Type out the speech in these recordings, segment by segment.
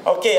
אוקיי,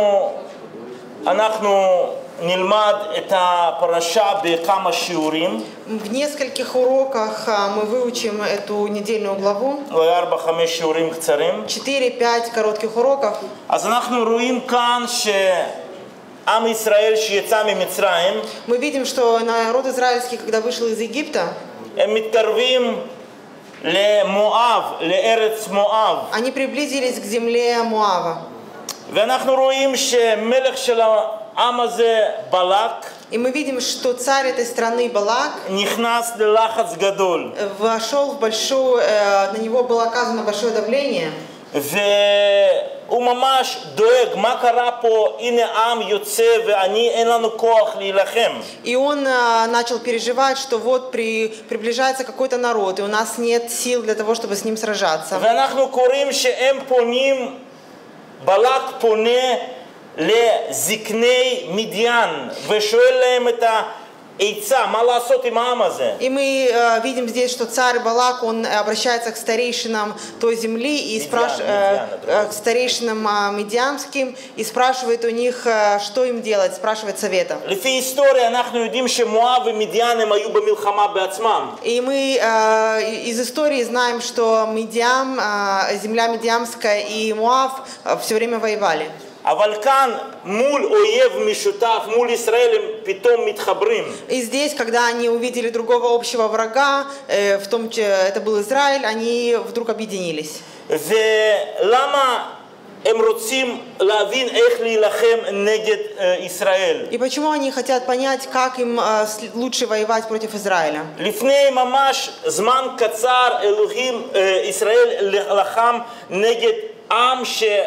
אנחנו נלמד את הפרשה בכמה שיעורים. В нескольких уроках мы выучим эту недельную главу. 4-5 שיעורים קצרים. 4-5 коротких уроков. אז אנחנו רואים כאן שעם ישראל שיצא ממצרים, Мы видим, что народ израильский, когда вышел из Египта, הם מתקרבים למואב, לארץ מואב. они приблизились к земле Моава. ואנחנו רואים שמלך של העם הזה, בלק, И мы видим, что царь этой страны Балак נכנס ללחץ גדול. вошел в большую, на него было оказано большое давление. והוא ממש דואג, מה קרה פה, הנה עם יוצא ואני אין לנו כוח להילחם. И он начал переживать, что вот приближается какой-то народ, и у нас нет сил для того, чтобы с ним сражаться. ואנחנו קוראים שהם פונים, בלק פונה לזקני מדיין ושואל להם את העצה, מה לעשות עם העם הזה. И мы видим здесь, что царь Балак, он обращается к старейшинам той земли, и к старейшинам медианским, и спрашивает у них, что им делать, спрашивает совета. לפי היסטוריה אנחנו יודעים שמואב ומדיין הם היו במלחמה בעצמם. И мы из истории знаем, что Медиам, земля Медиамская и Моав все время воевали. אבל כאן מול אויב משותף, מול ישראל הם פתאום מתחברים. И здесь, когда они увидели другого общего врага, в том числе это был Израиль, они вдруг объединились. ולמה הם רוצים להבין איך להילחם נגד ישראל? И почему они хотят понять, как им лучше воевать против Израиля? לפני ממש זמן קצר ישראל לחם נגד עם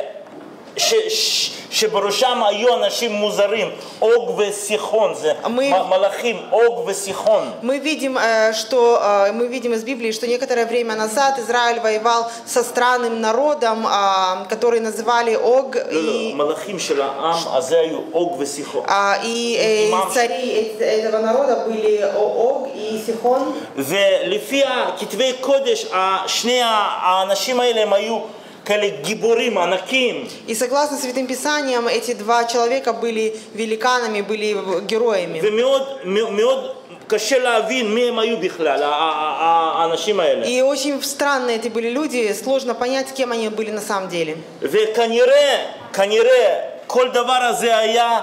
שבראשם היו אנשים מוזרים, אוג וסיחון, זה מלאכים, אוג וסיחון. Мы видим из Библии, что некоторое время назад Израиль воевал со странным народом, который называли Ог. מלאכים של העם הזה היו אוג וסיחון. И цари этого народа были Ог и Сихон. ולפי כתבי קודש, שני האנשים האלה הם היו гиборим, анаким. И согласно Святым Писаниям, эти два человека были великанами, были героями. ומאוד קשה להבין מי הם היו בכלל, האנשים האלה. И очень странные эти были люди, сложно понять, кем они были на самом деле. וכנראה, כל דבר הזה היה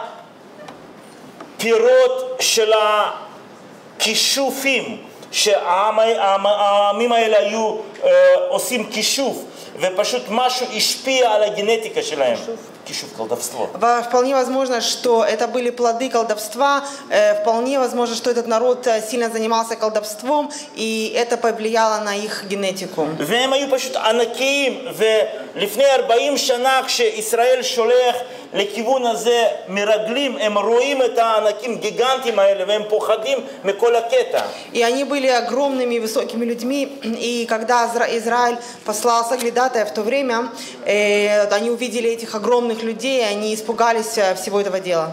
פירות של הכישופים, שהעמים האלה היו עושים כישוף. ופשוט משהו השפיע על הגנטיקה שלהם. כישוף, колдовство. Вполне возможно, что это были плоды колдовства. Вполне возможно, что этот народ сильно занимался колдовством, и это повлияло на их генетику. והם היו פשוט ענקיים, ולפני 40 שנה כשישראל שולח לכיוון הזה מרגלים, הם רואים את הענקים גיגנטיים האלה, והם פוחדים מכל הקטע. И они были огромными высокими людьми, и когда Израиль послал соглядатая в то время, они увидели этих огромных людей, они испугались всего этого дела.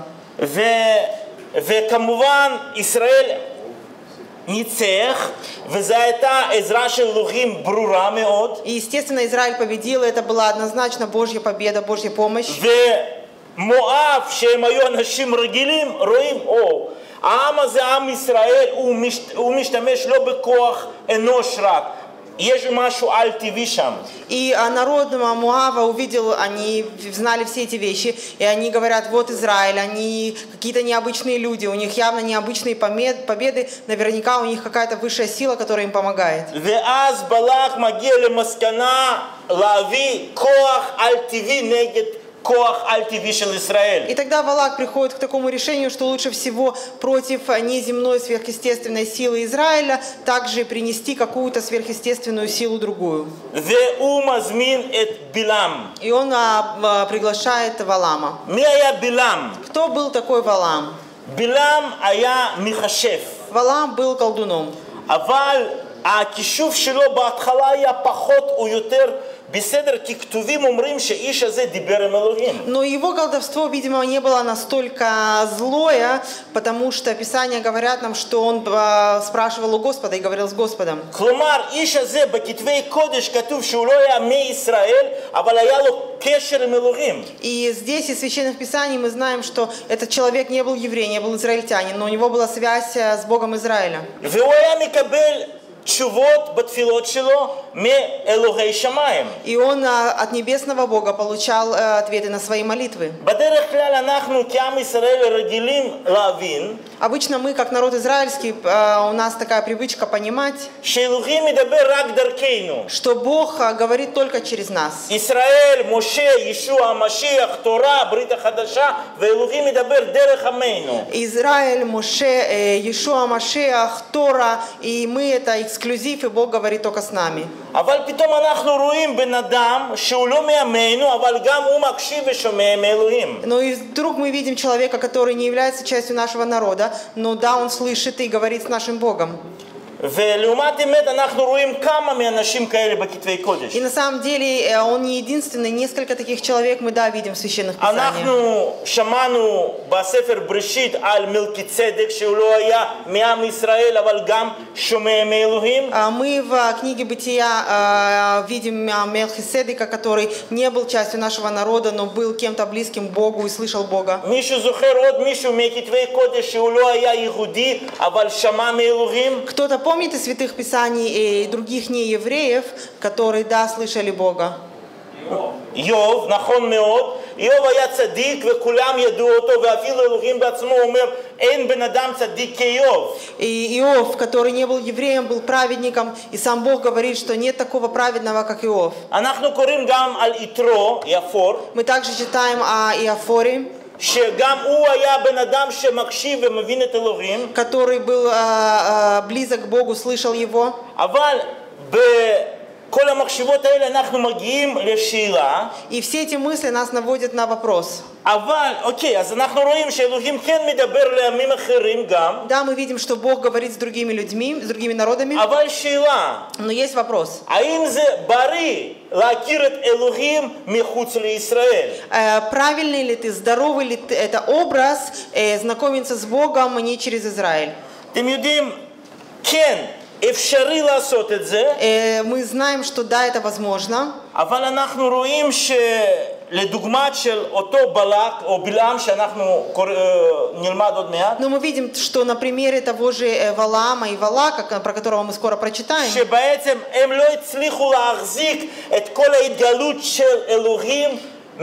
וכמובן ישראל ניצח, וזו הייתה עזרה של אלוהים ברורה מאוד. И естественно Израиль победил, это была однозначно Божья победа, Божья помощь. ומואב, שהם היו אנשים רגילים, רואים, העם הזה, עם ישראל, הוא משתמש לא בכוח אנוש רק. יש משהו על-טבעי שם. И народ Моава увидел, они знали все эти вещи, и они говорят, вот Израиль, они какие-то необычные люди, у них явно необычные победы, наверняка у них какая-то высшая сила, которая им помогает. ואז בלק מגיע למסקנה להביא כוח על-טבעי נגד כוח על-טבעי של ישראל. И тогда Балак приходит к такому решению, что лучше всего против неземной сверхъестественной силы Израиля также принести какую-то сверхъестественную силу другую. והוא מזמין את בלעם. И он приглашает Валама. מי היה בלעם? Кто был такой Валам? בלעם היה מכשף. Валам был колдуном. אבל הכישוף שלו בהתחלה היה פחות או יותר בסדר, כי כתובים אומרים שאיש הזה דיבר עם אלוהים. Но его колдовство, видимо, не было настолько злое, потому что Писания говорят нам, что он спрашивал у Господа и говорил с Господом. כלומר, איש הזה בכתבי קודש כתוב שהוא לא היה מישראל, אבל היה לו קשר עם אלוהים. И здесь из Священных Писаний мы знаем, что этот человек не был еврей, не был израильтянин, но у него была связь с Богом Израиля. והוא היה מקבל תשובות בתפילות שלו מאלוהי שמיים. И он от небесного Бога получал ответы на свои молитвы. בדרך כלל אנחנו כעם ישראל רגילים להבין Обычно мы, как народ израильский, у нас такая привычка понимать, שאלוהים מדבר רק דרכנו. что Бог говорит только через нас. ישראל, משה, ישוע, המשיח, תורה, ברית החדשה, ואלוהים מדבר דרך עמנו. Израиль, Моше, Иешуа, Машиах, Тора, и мы это эксклюзив, и Бог говорит только с нами. אבל פתאום אנחנו רואים בן אדם שהוא לא מעמנו, אבל גם הוא מקשיב ושומע מאלוהים. Но и вдруг мы видим человека, который не является частью нашего народа, но да, он слышит и говорит с нашим Богом. ולעומת אמת אנחנו רואים כמה מאנשים כאלה בכתבי קודש. И на самом деле он не единственный, несколько таких человек мы, да, видим в Священных Писаниях. אנחנו שמענו בספר בראשית על מלכי צדק שהוא לא היה מעם ישראל, אבל גם שומע מאלוהים. Мы в книге Бытия видим Мелхиседека, который не был частью нашего народа, но был кем-то близким к Богу и слышал Бога. מישהו זוכר עוד מישהו מכתבי קודש שהוא לא היה יהודי, אבל שמע מאלוהים? Кто-то помнит из Святых Писаний и других неевреев, которые, да, слышали Бога? איוב, נכון מאוד, איוב היה צדיק וכולם ידעו אותו, ואפילו אלוהים בעצמו אומר, אין בן אדם צדיק כאיוב. И Иов, который не был евреем, был праведником, и сам Бог говорит, что нет такого праведного, как Иов. אנחנו קוראים גם על יתרו, יפור, Мы также читаем о Иофоре, שגם הוא היה בן אדם שמקשיב ומבין את אלוהים, который был близок к Богу, слышал его. אבל בכל המחשבות האלה אנחנו מגיעים לשאלה, И все эти мысли нас наводят на вопрос. אבל, אוקיי, אז אנחנו רואים שאלוהים כן מדבר לעמים אחרים גם, Да, мы видим, что Бог говорит с другими людьми, с другими народами, אבל שאלה, но есть вопрос. האם זה בריא להכיר את אלוהים מחוץ לישראל? Правильный ли ты, здоровый ли ты, это образ знакомиться с Богом не через Израиль? אתם יודעים, כן, אפשרי לעשות את זה, Мы знаем, что да, это возможно, אבל אנחנו רואים שלדוגמת של אותו בלק או בלעם שאנחנו נלמד עוד מעט, но мы видим, что на примере того же Валаама и Валака, про которого мы скоро прочитаем, שבעצם הם לא הצליחו להחזיק את כל ההתגלות של אלוהים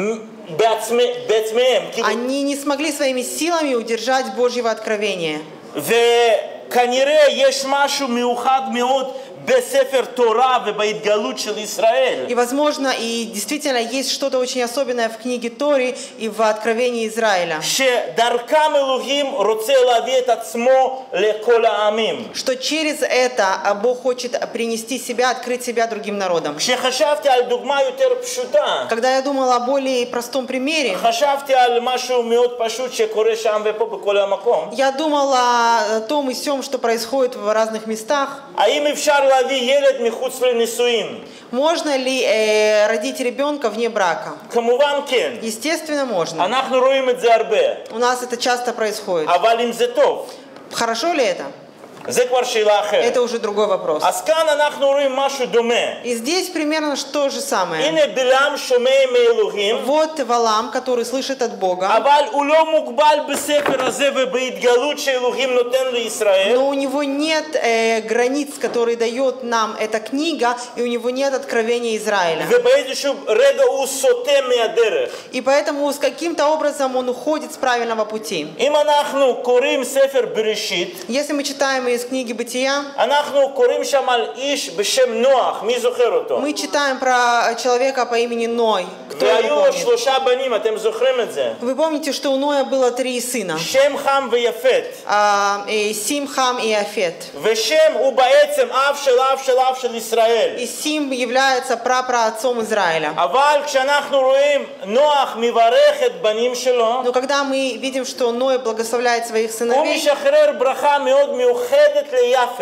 בעצמם. они не смогли своими силами удержать Божьего откровения. וכנראה יש משהו מיוחד מאוד בספר תורה ובהתגלות של ישראל. И возможно, и действительно есть что-то очень особенное в книге Тори и в откровении Израиля. שדרכם אלוהים רוצה להביא את עצמו לכל העמים. Что через это Бог хочет принести себя, открыть себя другим народам. כשחשבתי על דוגמה יותר פשוטה, Когда я думала о более простом примере, חשבתי על משהו מאוד פשוט שקורה שם ופה בכל המקום. я думала о том и сём, что происходит в разных местах. האם אפשר להביא ילד מחוץ לנישואין? Можно ли родить ребенка вне брака? כמובן כן. Естественно, можно. אנחנו רואים את זה הרבה. У нас это часто происходит. אבל אם זה טוב, Хорошо ли это? זה כבר שאלה אחרת. Это уже другой вопрос. אז כאן אנחנו רואים משהו דומה. И здесь примерно то же самое. הנה בלעם שומע מאלוהים, Вот Валаам, который слышит от Бога, אבל הוא לא מוגבל בספר הזה ובהתגלות שאלוהים נותן לישראל. но у него нет границ, которые дает нам эта книга, и у него нет откровения Израиля. ובאיזשהו רגע הוא סוטה מהדרך. И поэтому с каким-то образом он уходит с правильного пути. אם אנחנו קוראים ספר בראשית, Если мы читаем из книги Бытия, אנחנו קוראים שם על איש בשם נוח, מי זוכר אותו? мы читаем про человека по имени Ной. Кто его והיו לו помнит? 3 בנים, אתם זוכרים את זה? Вы помните, что у Ноя было 3 сына? שם, חם ויפת. Сим, Хам и Афет. ושם הוא בעצם אב של אב של אב של ישראל. И Сим является прапраотцом Израиля. אבל כשאנחנו רואים נוח מברך את בנים שלו, Но когда мы видим, что Ной благословляет своих הוא сыновей, משחרר ברכה מאוד מיוחדת ליפת.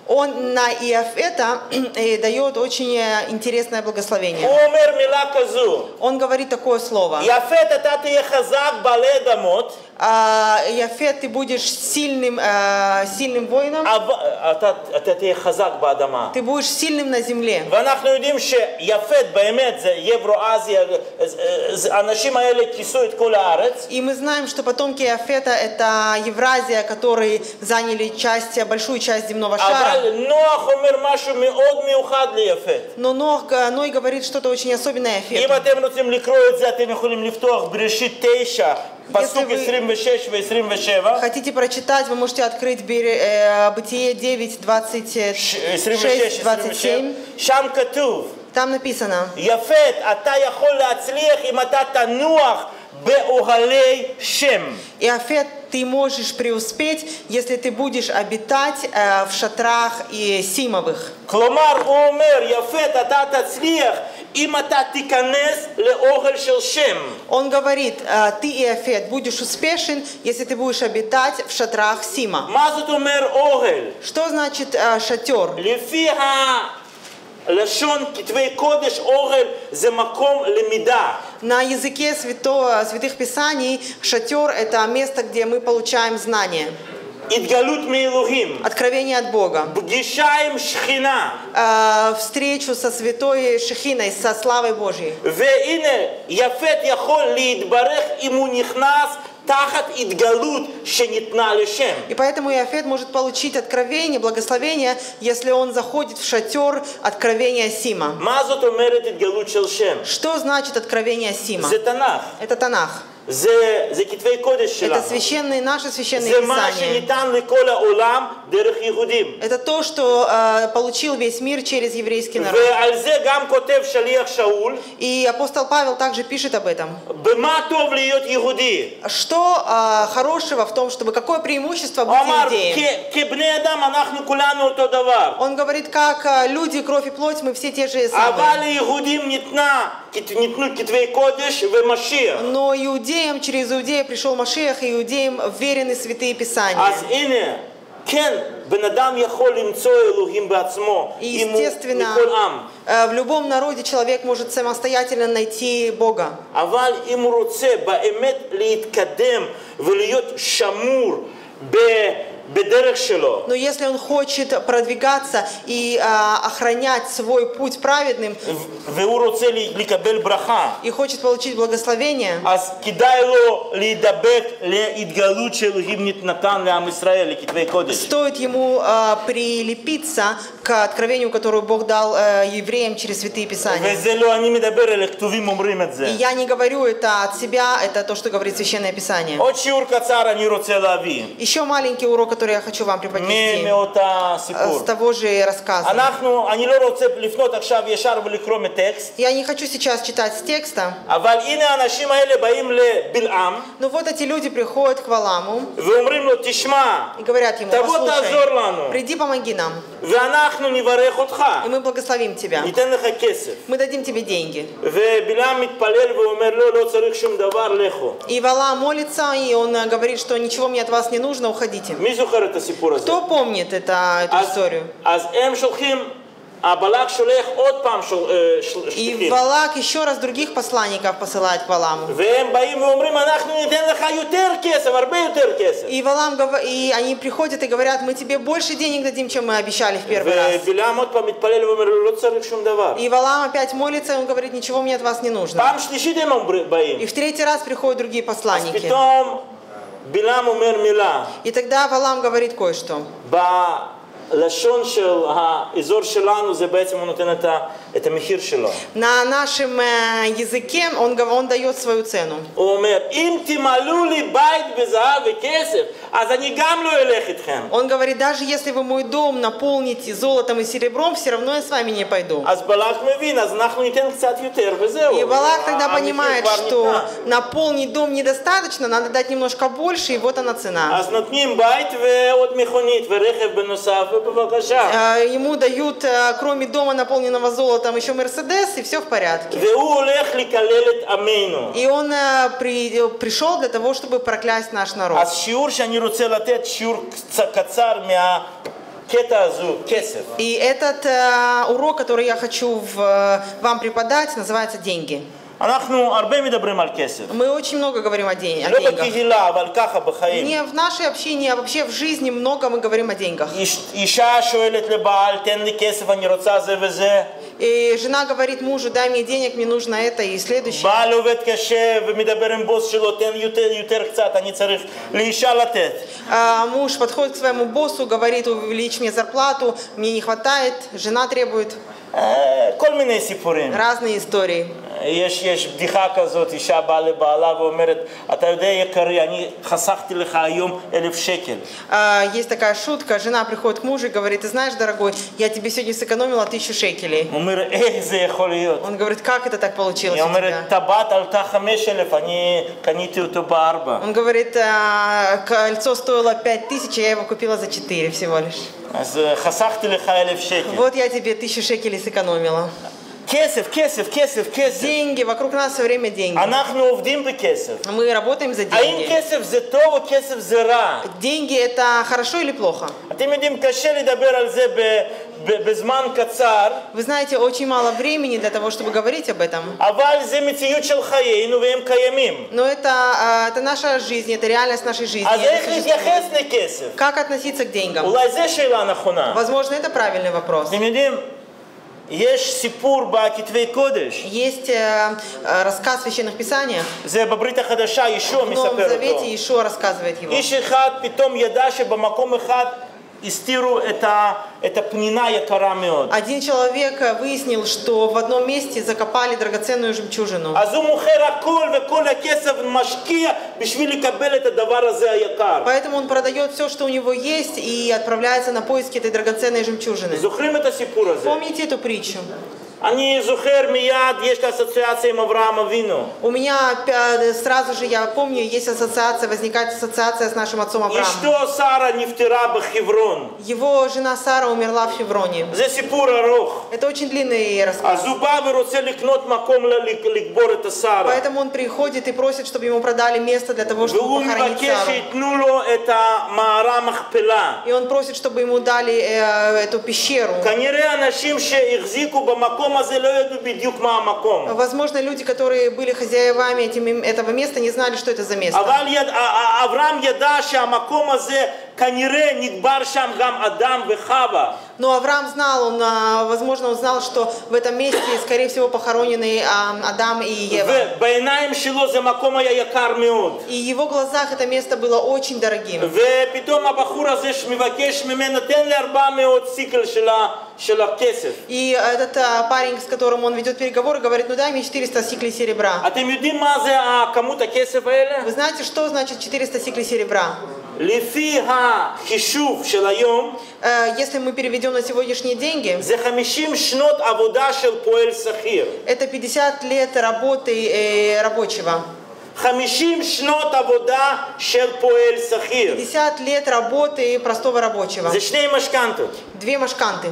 он на Иофета дает очень интересное благословение. הוא אומר מילה כזו, Он говорит такое слово. יפת אתה תהיה חזק בעלי אדמות, Иофет, ты будешь сильным воином, אתה תהיה חזק באדמה. ты будешь сильным на земле. ואנחנו יודעים שיפת באמת זה יברו-אזיה, האנשים האלה כיסו את כל הארץ. И мы знаем, что потомки Иофета это Евразия, которые заняли большую часть земного шара. אבל נוח אומר משהו מאוד מיוחד ליפת. Но Ной говорит что-то очень особенное אם Иофету. אתם רוצים לקרוא את זה, אתם יכולים לפתוח בראשית 9, פסוק 26 ו-27. Хотите прочитать, вы можете открыть Бытие 9, 26, 27. שם כתוב, Там написано: יפת, אתה יכול להצליח אם אתה תנוח באוהלי שם. Иофет, ты можешь преуспеть, если ты будешь обитать в шатрах и симовых. כלומר, הוא אומר, יפת, אתה תצליח אם אתה תיכנס לאוהל של שם. Он говорит: ты, Иофет, будешь успешен, если ты будешь обитать в шатрах Сима. מה זאת אומר אוהל? Что значит шатер? לפי לשון כתבי קודש, אוהל זה מקום למידה. На языке святых писаний шатер это место, где мы получаем знания. התגלות מאלוהים. Откровение от Бога. פגישה עם שכינה. Встречу со святой Шехиной, со славой Божьей. והנה, יפת יכול להתברך אם הוא נכנס תחת התגלות שניתנה לשם. И поэтому Иофет может получить откровение, благословение, если он заходит в шатер откровения Сима. מה זאת אומרת התגלות של שם? Что значит откровение Сима? זה תנ"ך. Это Танах. זה כתבי קודש שלנו. Это наши священные זה מה писания. שניתן לכל העולם דרך יהודים. Это то, что получил весь мир через еврейский народ. ועל זה גם כותב שליח שאול. И апостол Павел также пишет об этом. במה טוב להיות יהודי? Что хорошего в том, чтобы какое преимущество быть הוא אמר, иудеем? כבני אדם אנחנו כולנו אותו דבר. Он говорит, как люди, кровь и плоть, мы все те же самые. אבל ליהודים ניתנו כתבי קודש ומשיח. Но иудеям, через иудея пришел Машиах, и иудеям верены святые писания. אז הנה, כן, בן אדם יכול למצוא אלוהים בעצמו, И, אם הוא естественно, מכל עם. в любом народе человек может самостоятельно найти Бога. אבל אם הוא רוצה באמת להתקדם ולהיות שמור בדרך שלו, Но если он хочет продвигаться и охранять свой путь праведным, והוא רוצה לקבל ברכה, и хочет получить благословение, אז כדאי לו להידבק להתגלות שאלוהים נתן לעם ישראל, לכתבי קודש. стоит ему прилепиться к откровению, которое Бог дал евреям через святые писания. וזה לא אני מדבר, אלא כתובים אומרים את זה. И я не говорю это от себя, это то, что говорит Священное Писание. עוד שיעור קצר אני רוצה להביא. Еще маленький урок, который я хочу вам преподнести, מאותה с סיפור. того же рассказа. אני לא רוצה לפנות עכשיו ישר ולקרוא מטקסט, Я не хочу сейчас читать с текста, אבל הנה האנשים האלה באים לבלעם, но вот эти люди приходят к Валааму ואומרים לו, תשמע, и говорят ему: תבוא תעזור לנו, послушай, приди, помоги нам, ואנחנו נברך אותך, и мы благословим тебя, ניתן לך כסף. мы dадим тебе деньги. ובלעם מתפלל ואומר לו, לא צריך שום דבר, לכו. И Валаам молится, и он говорит, что ничего мне от вас не нужно, уходите. מי זוכר את הסיפור הזה? Кто помнит эту историю? אז הם שולחים, הבלק שולח עוד פעם И שליחים. Валак еще раз других посланников посылает к Валааму. והם באים ואומרים, אנחנו ניתן לך יותר כסף, הרבה יותר כסף. И они приходят и говорят: мы тебе больше денег дадим, чем мы обещали в первый раз. ובלעם עוד פעם מתפלל ואומר לו, לא צריך שום דבר. И Валаам опять молится, и он говорит: ничего мне от вас не нужно. פעם שלישית הם באים. И в третий раз приходят другие אז посланники. פתאום בלעם אומר מילה. И тогда Валаам говорит кое-что. בלשון של האזור שלנו זה בעצם הוא נותן את המחיר שלו. На нашем языке он дает свою цену. הוא אומר, אם תמלאו לי בית בזהב וכסף, אז אני גם לא אלך איתכם. Он говорит: даже если вы мой дом наполните золотом и серебром, все равно я с вами не пойду. אז בלק מבין, אז אנחנו ניתן קצת יותר וזהו. И Валак тогда понимает, המחיר כבר что ניתן. наполнить дом недостаточно, надо дать немножко больше, и вот она цена. אז נותנים בית ועוד מכונית ורכב בנוסף, ובבקשה. Ему дают, кроме дома, наполненного золотом, еще Мерседес, и все в порядке. והוא הולך לקלל את עמנו. И он пришел для того, чтобы проклясть наш народ. אז שיעור שאני רוצה לתת, שיעור קצר הקטע הזו, כסף. И этот урок, который я хочу вам преподать, называется «Деньги». אנחנו הרבה מדברים על כסף. Мы очень много говорим о לא деньгах. בקהילה, אבל ככה בחיים. Не в нашей общине, а вообще в жизни много мы говорим о деньгах. אישה שואלת לבעל, תן לי כסף, אני רוצה זה וזה. И жена говорит мужу: дай мне денег, мне нужно это и следующее. בעל עובד קשה ומדבר עם בוס שלו, תן יותר קצת, אני צריך לאישה לתת. Муж подходит к своему боссу, говорит: увеличь мне зарплату, мне не хватает, жена требует. כל מיני סיפורים. Разные истории. יש בדיחה כזאת, אישה באה לבעלה ואומרת, אתה יודע יקרי, אני חסכתי לך היום 1,000 שקל. Есть такая шутка, жена приходит к мужу и говорит: ты знаешь, дорогой, я тебе сегодня сэкономила 1000 шекелей. הוא אומר, איך זה יכול להיות? Он говорит: как это так получилось היא у אומרת, тебя? טבעת עלתה 5,000, אני קניתי אותו ב4. Он говорит: кольцо стоило 5000, я его купила за 4 всего лишь. אז חסכתי לך 1,000 שקל. Вот я тебе 1000 шекелей сэкономила. כסף, כסף, כסף, כסף. Деньги, вокруг нас все время деньги. אנחנו עובדים בכסף. Мы работаем за האם деньги. כסף זה טוב או כסף זה רע? Деньги это хорошо или плохо? אתם יודעים, קשה לדבר על זה בזמן קצר, Вы знаете, очень мало времени для того, чтобы говорить об этом. אבל זה מציאות של חיינו והם קיימים. Но это наша жизнь, это реальность нашей жизни. אז это איך להתייחס существует. לכסף? Как относиться к деньгам? אולי זו שאלה נכונה. Возможно, это правильный вопрос. אתם יודעים, יש סיפור בכתבי קודש. Есть рассказ в Священных Писаниях. זה בברית החדשה, ישוע В Новом מספר Завете אותו. Иешуа рассказывает его. איש אחד פתאום ידע שבמקום אחד הסתירו את הפנינה היקרה מאוד. Один человек выяснил, что в одном месте закопали драгоценную жемчужину. אז הוא מוכר הכל וכל הכסף משקיע בשביל לקבל את הדבר הזה היקר. Поэтому он продает все, что у него есть, и отправляется на поиски этой драгоценной жемчужины. זוכרים את הסיפור הזה? Помните эту притчу? אני זוכר מיד, יש לי אסוציאציה עם אברהם אבינו. У меня сразу же, я помню, есть ассоциация, возникает ассоциация с нашим отцом Авраамом. אשתו שרה נפטרה בחברון. Его жена Сара умерла в Хевроне. זה סיפור ארוך. Это очень длинный рассказ. אז הוא בא ורוצה לקנות מקום לקבור את השרה. Поэтому он приходит и просит, чтобы ему продали место для того, чтобы והוא похоронить מבקש Сару. שיתנו לו את המערה המכפלה. И он просит, чтобы ему дали эту пещеру. כנראה אנשים שהחזיקו במקום הזה לא ידעו בדיוק מה המקום. Возможно, люди, которые были хозяевами этого места, не знали, что это за место. אבל אברהם ידע שהמקום הזה כנראה נקבר שם גם אדם וחווה. Но Авраам знал, возможно, он знал, что в этом месте, скорее всего, похоронены Адам и Ева. ובעיניים שלו זה מקום היה יקר מאוד. И в его глазах это место было очень дорогим. ופתאום הבחור הזה מבקש ממנו, תן לי 400 סיקל של הכסף. И этот парень, с которым он ведет переговоры, говорит: ну дай мне 400 сиклей серебра. אתם יודעים מה זה כמות הכסף האלה? Вы знаете, что значит 400 сиклей серебра? לפי החישוב של היום, Если мы переведем на сегодняшние деньги, זה 50 שנות עבודה של פועל שכיר. это 50 лет работы рабочего. 50 שנות עבודה של פועל שכיר. 50 лет работы простого рабочего. זה שני משכנתות. 2 машканты.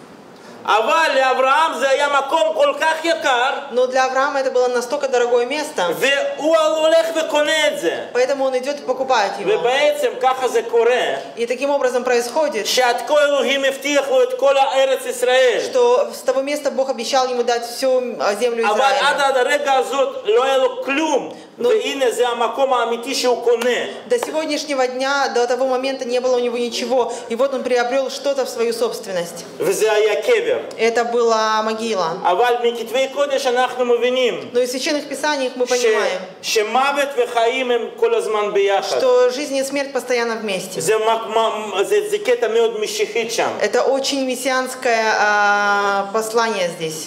אבל לאברהם זה היה מקום כל כך יקר, Но для Авраама это было настолько дорогое место, והוא הולך וקונה את זה. поэтому он идет и покупает его. ובעצם ככה זה קורה, И таким образом происходит, שעד כה אלוהים הבטיח לו את כל הארץ ישראל. что с того места Бог обещал ему дать всю землю אבל Израиля. עד הרגע הזאת לא היה לו כלום, והנה זה המקום האמיתי שהוא קונה. До сегодняшнего дня, до того момента не было у него ничего, и вот он приобрел что-то в свою собственность. וזה היה קבר. Это была могила. אבל מכתבי קודש אנחנו מבינים Но из священных писаниях мы понимаем, שמוות וחיים הם כל הזמן ביחד. что жизнь и смерть постоянно вместе. זה קטע מאוד משיחית שם. Это очень мессианское послание здесь.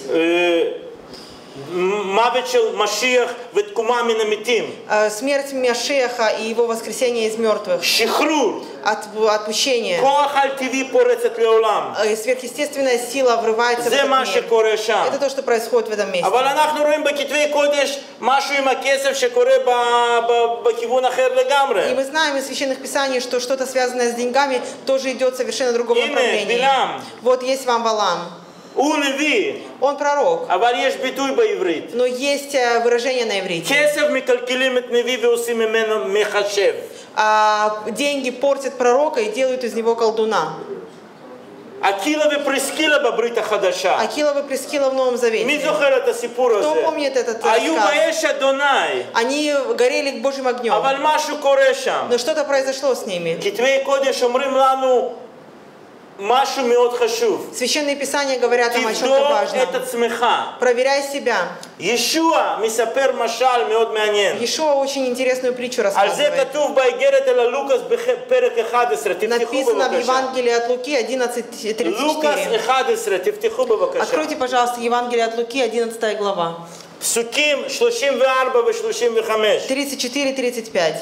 מוות של משיח ותקומה מן המתים. Смерть Машеха и его воскресение из мертвых. שחרור. Отпущение. כוח על-טבעי פורצת לעולם. Сверхъестественная сила врывается в זה этот מה мир. שקורה שם. Это то, что происходит в этом месте. אבל אנחנו רואים בכתבי קודש משהו עם הכסף שקורה בכיוון אחר И לגמרי. мы знаем из священных писаний, что что-то связанное с деньгами тоже идет в совершенно другом направлении. בלעם. Вот есть вам Валам. הוא נביא, Он пророк, אבל יש ביטוי בעברית. но есть выражение на иврите. כסף מקלקלים את נביא ועושים ממנו מחשב. Деньги портят пророка и делают из него колдуна. אקילה ופריסקילה בברית החדשה. Акила и Прискила в Новом מי Завете. זוכר את הסיפור Кто הזה? помнит этот היו рассказ? באש אדוני, Они горели к Божьим огнем. אבל משהו קורה שם. Но что-то произошло с ними. כתבי קודש אומרים לנו משהו מאוד חשוב. Священные Писания говорят нам о чем-то תבדוק важном. את עצמך. Проверяй себя. ישוע מספר משל מאוד מעניין. Иешуа очень интересную притчу על זה рассказывает. כתוב באיגרת אל לוקאס בפרק 11, תפתחו Написано в בבקשה. Евангелии от Луки לוקאס 11:34. 11, תפתחו בבקשה. Откройте, пожалуйста, Евангелие от Луки, 11 глава. פסוקים 34 ו-35. 34-35.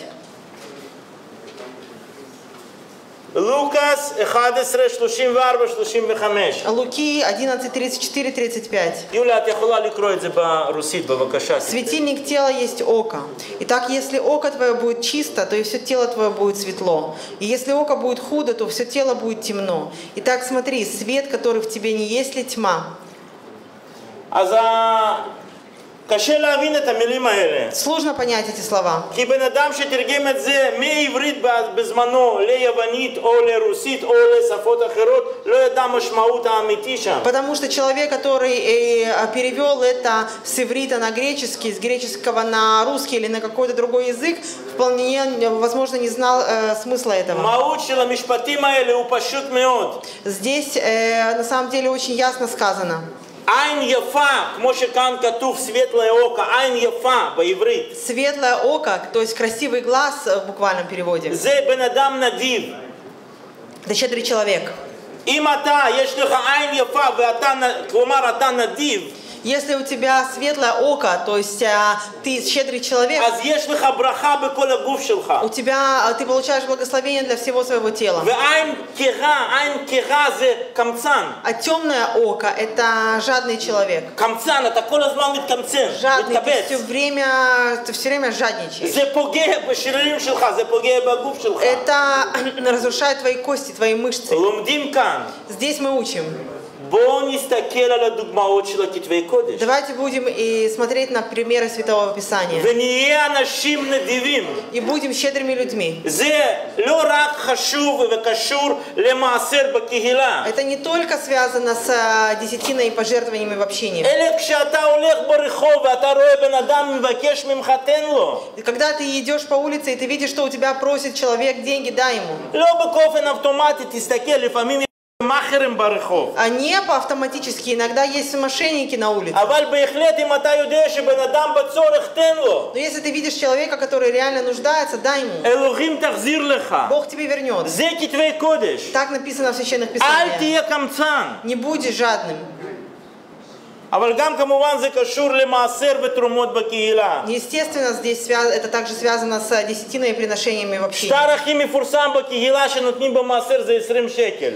לוקאס 11, 34, 35. Луки 11:34-35. יוליה, את יכולה לקרוא את זה ברוסית, בבקשה. Светильник тела есть око. Итак, если око твое будет чисто, то и все тело твое будет светло. И если око будет худо, то все тело будет темно. Итак, смотри, свет, который в тебе не есть ли тьма? אז קשה להבין את המילים האלה. Сложно понять эти слова. כי בן אדם שתרגם את זה מעברית בזמנו ליוונית או לרוסית או לשפות אחרות, לא ידע משמעות האמיתי שם. Потому что человек, который перевел это с иврита на греческий, с греческого на русский или на какой-то другой язык, вполне, возможно, не знал смысла этого. המהות של המשפטים האלה הוא פשוט מאוד. Здесь на самом деле очень ясно сказано. עין יפה, כמו שכאן כתוב סветлое око, עין יפה בעברית. Светлое око, то есть красивый глаз в буквальном переводе. זה בן אדם נדיב. Это щедрый человек. אם אתה, יש לך עין יפה ואתה, כלומר אתה נדיב, Если у тебя светлое око, то есть ты щедрый человек, אז יש לך ברכה בכל הגוף שלך. ты получаешь благословение для всего своего тела. ועין קרה, עין קרה זה קמצן. А темное око – это жадный человек. קמצן, אתה כל הזמן מתקמצן, Жадный, מתקבץ. ты все время жадничаешь. זה פוגע בשרירים שלך, זה פוגע בגוף שלך. Это разрушает твои кости, твои мышцы. לומדים כאן. Здесь мы учим. בואו נסתכל על הדוגמאות של הכתבי קודש. Давайте будем и смотреть на примеры Святого Писания. ונהיה אנשים נדיבים. И будем щедрыми людьми. זה לא רק חשוב וקשור למעשר בקהילה. Это не только связано с десятиной и пожертвованиями в общении. אלא כשאתה הולך ברחוב ואתה רואה בן אדם מבקש ממך, תן לו. И когда ты идешь по улице и ты видишь, что у тебя просит человек деньги, дай ему. לא באופן אוטומטי, תסתכל, לפעמים מאכערים ברחוב. А не по-автоматически. Иногда есть мошенники на улице. אבל בהחלט אם אתה יודע שבן אדם בצורך, תן לו. Но если ты видишь человека, который реально нуждается, дай ему. אלוהים תחזיר לך. Бог тебе вернет. זה כתבי קודש. Так написано в Священных אל Писаниях. תהיה קמצן. Не будь жадным. אבל גם כמובן זה קשור למעשר ותרומות בקהילה. Естественно, здесь это также связано с десятиной и приношениями в общении. שטר הכי מפורסם בקהילה שנותנים במעשר זה 20 שקל.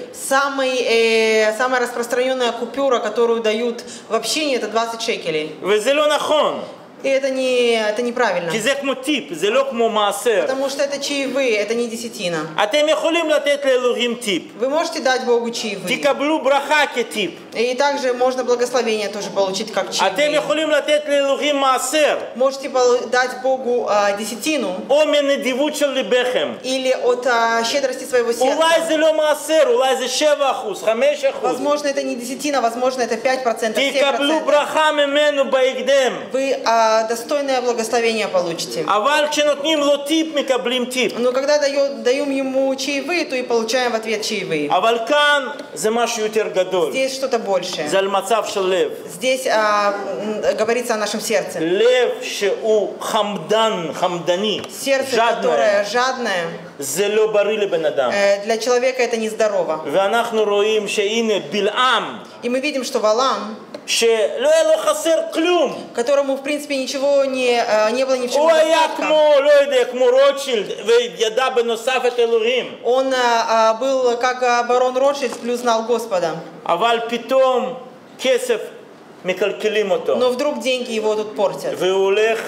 Самая распространенная купюра, которую дают в общении, это 20 шекелей. וזה לא נכון. И это неправильно. כי זה כמו טיפ, זה לא כמו מעשר. Потому что это чаевые, это не десятина. אתם יכולים לתת לאלוהים טיפ. Вы можете дать Богу чаевые. תקבלו ברכה כטיפ. И также можно благословение тоже получить как אתם чаевые. יכולים לתת לאלוהים מעשר. Можете дать Богу десятину או מנדיבות של ליבכם. или от щедрости своего אולי сердца. זה לא מעשר, אולי זה 7%, 5%. Возможно, это не десятина, возможно, это 5%, 7%. תקבלו ברכה ממנו בהקדם. Вы достойное благословение получите. אבל כשנותנים לו טיפ, מקבלים טיפ. Но когда даем ему чаевые, то и получаем в ответ чаевые. אבל כאן זה משהו יותר גדול. Здесь что-то большее. זה על מצב של לב. Здесь говорится о нашем сердце. לב שהוא חמדני, Сердце, которое жадное, זה לא בריא לבן אדם. для человека это нездорово. ואנחנו רואים שהנה בלעם, И мы видим, что Валаам, שלא היה לו חסר כלום. которому в принципе ничего не было ни в чем הוא היה недостатка. כמו, לא יודע, כמו רוטשילד, וידע בנוסף את אלוהים. Он был как барон Ротшильд, плюс знал Господа. אבל פתאום כסף מקלקלים אותו. Но вдруг деньги его тут портят. והוא הולך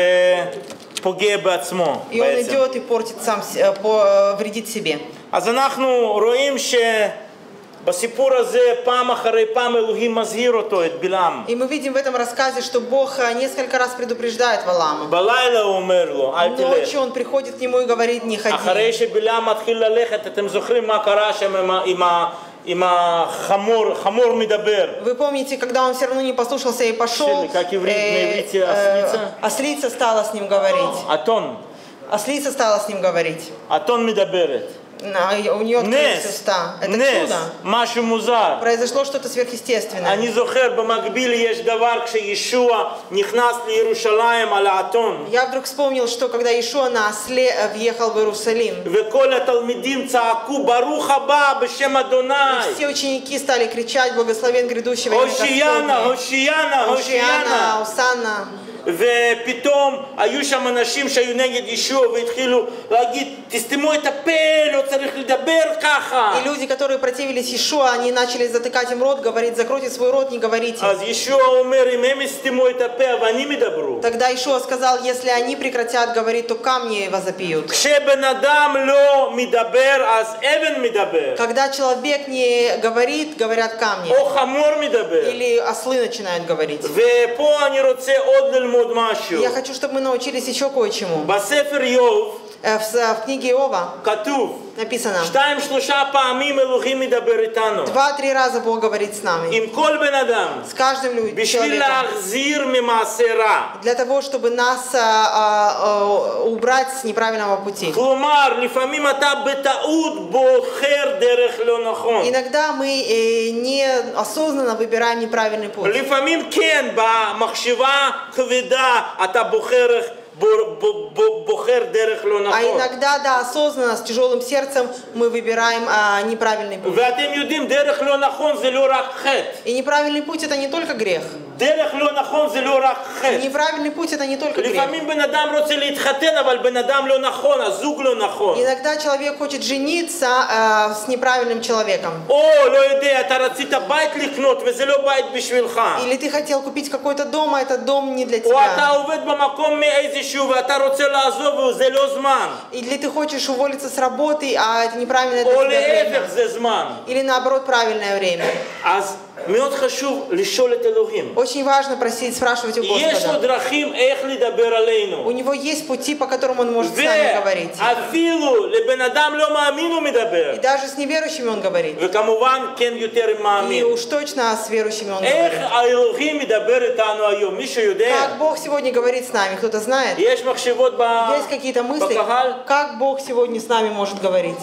ופוגע בעצמו. И он בעצם. идет и портит вредит себе. אז אנחנו רואים שבסיפור הזה פעם אחרי פעם אלוהים מזהיר אותו, את בלעם. И мы видим в этом рассказе, что Бог несколько раз предупреждает Валаама. בלילה הוא אומר לו, אל תלך. Ночью он приходит к нему и говорит, не ходи. אחרי שבלעם מתחיל ללכת, אתם זוכרים מה קרה שם עם החמור מדבר. Вы помните, когда он все равно не послушался и пошел, Как иврит на иврите ослица? ослица стала с ним говорить. אתון. Ослица стала с ним говорить. אתון מדברת. У нее открылись уста. Это נס, чудо. משהו מוזר. Произошло что-то сверхъестественное. אני זוכר, במקביל יש דבר כשישוע נכנס לירושלים על האתון. Я вдруг вспомнил, что когда Иешуа на осле въехал в Иерусалим, וכל התלמידים צעקו, ברוך הבא בשם אדוני. все ученики стали кричать: благословен грядущего имя הושיענה, Господне. הושיענה, Ошиана, הושיענה. Осанна. ופתאום היו שם אנשים שהיו נגד ישוע והתחילו להגיד, תסתמו את הפה, לא צריך לדבר ככה. И люди, которые противились Иешуа, они начали затыкать им рот, говорить: закройте свой рот, не говорите. אז ישוע אומר, אם הם יסתמו את הפה, אבנים ידברו. Тогда Иешуа сказал: если они прекратят говорить, то камни возопьют. כשבן אדם לא מדבר, אז אבן מדבר. Когда человек не говорит, говорят камни. או חמור מדבר. Или ослы начинают говорить. ופה אני רוצה עוד ללמוד משהו. Я хочу, чтобы мы научились еще кое-чему. בספר איוב В книге Иова כתוב, написано: 2-3 פעמים אלוהים מדבר איתנו. 2-3 раза Бог говорит с нами. עם כל בן אדם. С каждым בשביל человеком. להחזיר ממעשה רע. Для того, чтобы нас убрать с неправильного пути. כלומר, לפעמים אתה בטעות בוחר דרך לא נכון. Иногда мы неосознанно выбираем неправильный путь. לפעמים כן, במחשבה כבדה אתה בוחר דרך לא А נכון. иногда, да, осознанно, с тяжелым сердцем мы выбираем неправильный путь. ואתם יודעים, דרך לא נכון זה לא רק חטא. И неправильный путь — это не только грех. דרך לא נכון זה לא רק חטא. Неправильный путь — это не только грех. לפעמים בן אדם רוצה להתחתן, אבל בן אדם לא נכון, הזוג לא נכון. Иногда человек хочет жениться с неправильным человеком. או, לא יודע, אתה רצית בית לקנות וזה לא בית בשבילך. Или ты хотел купить какой-то дом, а этот дом не для או אתה тебя. עובד במקום מאיזשהו ואתה רוצה לעזוב וזה לא זמן. Или ты хочешь уволиться с работы, а это неправильное для או тебя время. להפך, זה זמן. Или наоборот, правильное время. אז מאוד חשוב לשאול את אלוהים. Очень важно просить, спрашивать у יש לו Господа. דרכים איך לדבר עלינו. У него есть пути, по которым он может с нами говорить. ואפילו לבן אדם לא מאמין הוא מדבר. И даже с неверующими он говорит. וכמובן כן יותר עם И מאמין. уж точно с верующими он איך говорит. האלוהים מדבר איתנו היום? מישהו יודע? Как Бог сегодня говорит с нами, кто-то знает? יש מחשבות Есть какие-то мысли, בקהל? как Бог сегодня с нами может говорить?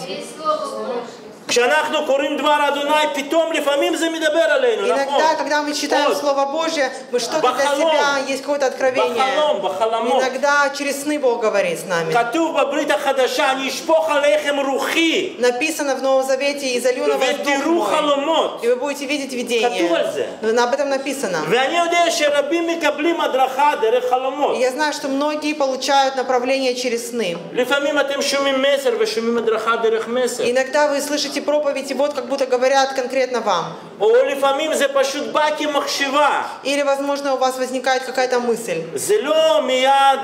כשאנחנו קוראים דבר אדוני, פתאום לפעמים זה מדבר עלינו, נכון? Иногда, когда мы читаем עוד. Слово Божье, мы что-то для בחלום. себя, есть какое-то откровение. בחלומות. Иногда через сны Бог говорит с нами. כתוב בברית החדשה, אני אשפוך עליכם רוחי, Написано в Новом Завете: «И залью на вас Дух ותראו мой, חלומות. и вы будете видеть видение». כתוב על זה. Об этом написано. ואני יודע שרבים מקבלים הדרכה דרך חלומות. И я знаю, что многие получают направление через сны. לפעמים אתם שומעים מסר ושומעים הדרכה דרך מסר. Иногда вы слышите проповедь, и вот как будто говорят конкретно вам. או לפעמים זה פשוט בא כמחשבה. Или, возможно, у вас возникает какая-то мысль. זה לא מיד,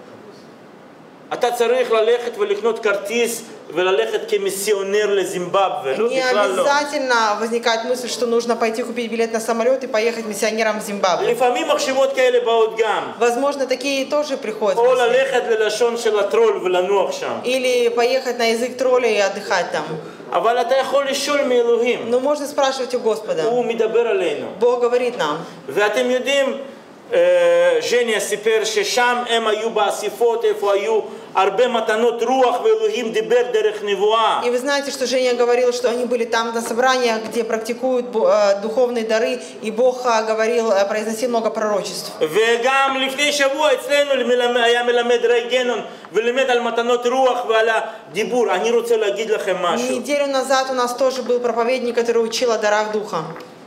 אתה צריך ללכת ולקנות כרטיס וללכת כמיסיונר לזימבבwe. לא, Не בכלל לא. обязательно возникает мысль, что нужно пойти купить билет на самолет и поехать миссионером в Зимбабве. לפעמים מחשבות כאלה באות גם. Возможно, такие тоже приходят. או ללכת ללשון של הטרול ולנוח שם. Или поехать на язык тролля и отдыхать там. אבל אתה יכול לשאול מאלוהים. Но можно спрашивать у Господа. הוא מדבר עלינו. Бог говорит нам. ואתם יודעים, ז'ניה סיפר ששם הם היו באסיפות, איפה היו הרבה מתנות רוח ואלוהים דיבר דרך נבואה. И вы знаете, что Женя говорил, что они были там на собраниях, где практикуют духовные дары, и Бог говорил, произносил много пророчеств. וגם לפני שבוע אצלנו היה מלמד רי גנון ולימד על מתנות רוח ועל הדיבור. אני רוצה להגיד לכם משהו. Неделю назад у нас тоже был проповедник, который учил о дарах Духа.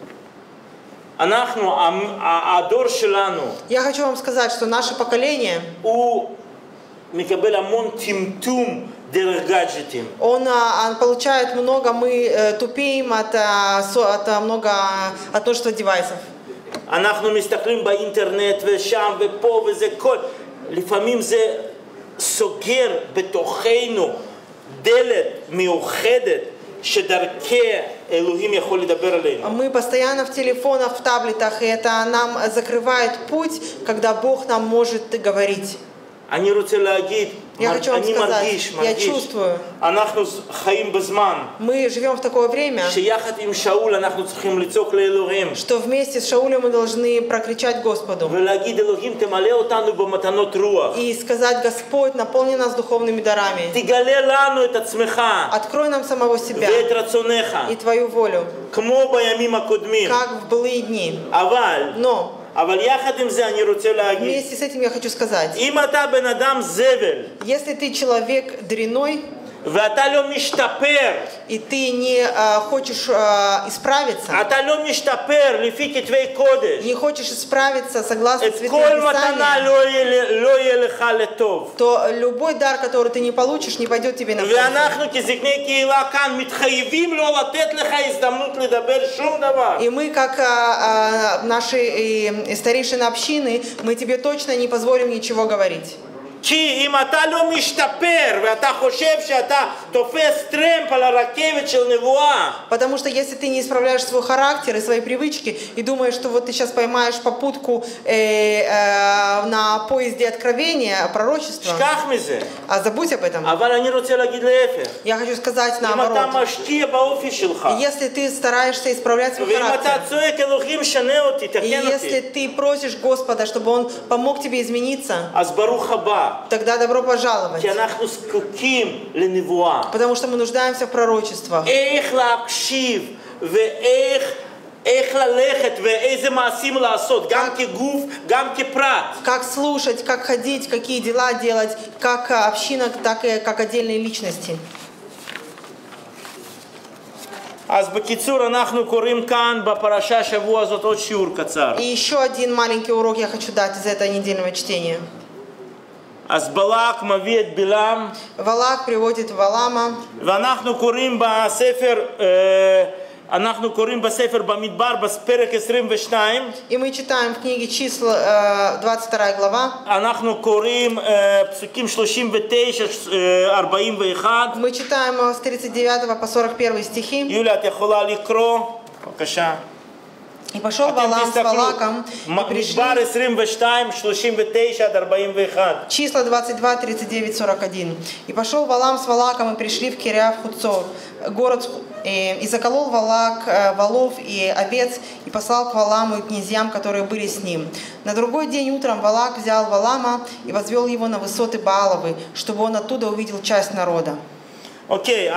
אנחנו, הדור שלנו, Я хочу вам сказать, что наше поколение, הוא מקבל המון טמטום דרך גאדג'טים. он получает много, мы тупеем от множества девайсов. אנחנו מסתכלים באינטרנט ושם ופה וזה כל, לפעמים זה סוגר בתוכנו דלת מיוחדת שדרכי אלוהים יכול לדבר עלינו. Мы постоянно в телефонах, в таблетах, и это нам закрывает путь, когда Бог нам может говорить. אני רוצה להגיד, Я хочу вам אני сказать, я מרגיש, чувствую, אנחנו חיים בזמן, мы живем в такое время, שיחד עם שאול אנחנו צריכים לצעוק לאלוהים, что вместе с Шаулем мы должны прокричать Господу ולהגיד אלוהים תמלא אותנו במתנות רוח, и сказать: Господь, наполни нас духовными дарами, תגלה לנו את עצמך, открой нам самого себя ואת רצונך, и Твою волю, כמו בימים הקודמים, как в былые дни. אבל יחד עם זה אני רוצה להגיד, Вместе с этим я хочу сказать, אם אתה בן אדם זבל, если ты человек дрянной, ואתה לא משתפר, и ты не хочешь исправиться, אתה לא משתפר לפי כתבי קודש, не хочешь исправиться согласно את Святым כל מתנה Писаниям, לא יהיה לך לטוב. то любой дар, который ты не получишь, не пойдет тебе на пользу. ואנחנו כזקני קהילה כאן מתחייבים לא לתת לך הזדמנות לדבר שום דבר. И мы, как наши старейшины общины, мы тебе точно не позволим ничего говорить. כי אם אתה לא משתפר ואתה חושב שאתה תופס טרמפ על הרכבת של נבואה, Потому что если ты не исправляешь свой характер и свои привычки и думаешь, что вот ты сейчас поймаешь попутку на поезде откровения, пророчества, שכח מזה. забудь об этом. אבל אני רוצה להגיד להפך. Я хочу сказать אם אתה наоборот. משקיע באופי שלך, Если ты стараешься исправлять свой ואם אתה характер, צועק אלוהים שנה אותי, и תקן если אותי, ты просишь Господа, чтобы Он помог тебе измениться, אז ברוך הבא. тогда добро пожаловать. כי אנחנו זקוקים לנבואה. Потому что мы нуждаемся в пророчествах. איך להקשיב ואיך ללכת ואיזה מעשים לעשות, גם כגוף, גם כפרט. Как слушать, как ходить, какие дела делать, как община, так и как отдельные личности. אז בקיצור אנחנו קוראים כאן בפרשה שבוע הזאת עוד שיעור קצר. И еще один маленький урок я хочу дать из этого недельного чтения. אז בלק מביא את בלעם, Валак приводит Валама, ואנחנו קוראים בספר במדבר בפרק 22, и мы читаем в книге Числа, 22 глава, אנחנו קוראים פסוקים 39-41. мы читаем с 39 по 41 стихи. יוליה, את יכולה לקרוא? בבקשה. И пошел Валам с Валаком, и מדבר пришли 22, 39-41. Числа 22, 39, 41. И пошел Валам с Валаком, и пришли в Кириаф-Хуцор, город, и заколол Валак волов и овец, и послал к Валаму и князьям, которые были с ним. На другой день утром Валак взял Валама и возвел его на высоты Бааловы, чтобы он оттуда увидел часть народа. אוקיי,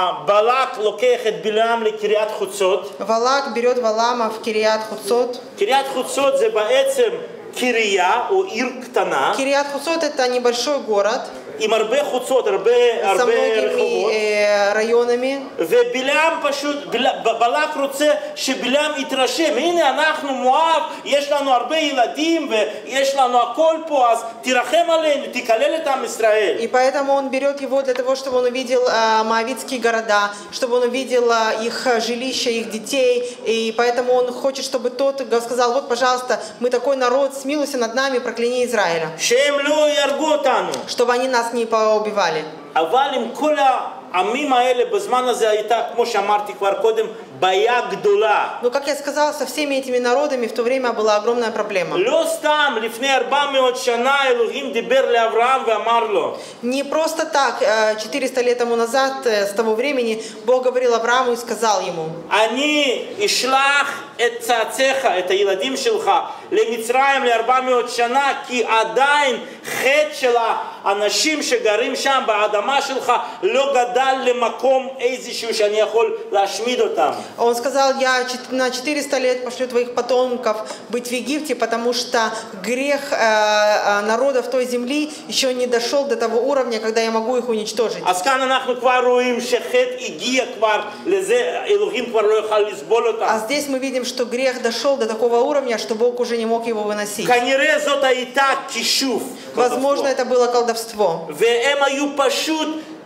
בלק לוקח את בלעם לקריית חוצות. Валак берет Валама в Кириат-Хуцот. קריית חוצות זה בעצם קריה או עיר קטנה. Кириат-Хуцот — это небольшой город עם הרבה חוצות, הרבה со многими רחובות. районами. ובלעם פשוט, בלק רוצה שבלעם יתרשם, הנה אנחנו מואב, יש לנו הרבה ילדים ויש לנו הכל פה, אז תרחם עלינו, תקלל את עם ישראל. И поэтому он берет его для того, чтобы он увидел моавитские города, чтобы он увидел их жилища, их детей. И поэтому он хочет, чтобы тот сказал: вот, пожалуйста, мы такой народ, смилуйся над нами, прокляни Израиля. שהם לא יהרגו אותנו. Чтобы они нас не поубивали. אבל עם כל העמים האלה בזמן הזה הייתה, כמו שאמרתי כבר קודם, בעיה גדולה. Но, как я сказала, со всеми этими народами в то время была огромная проблема. לא סתם, לפני 400 שנה אלוהים דיבר לאברהם ואמר לו. Не просто так, 400 лет тому назад, с того времени, Бог говорил Аврааму и сказал ему: אני אשלח את צאצאיך, את הילדים שלך, למצרים ל400 שנה, כי עדיין חטא של האנשים שגרים שם באדמה שלך לא גדל למקום איזשהו שאני יכול להשמיד אותם. Он сказал: я на 400 лет пошлю твоих потомков быть в Египте, потому что грех народов той земли еще не дошел до того уровня, когда я могу их уничтожить. אז כאן אנחנו כבר רואים שחטא הגיע כבר לזה, אלוהים כבר לא יוכל לסבול אותם. А здесь мы видим, что грех дошел до такого уровня, что Бог уже не мог его выносить. כנראה זאת הייתה כישוף. Возможно, это было колдовство. והם היו פשוט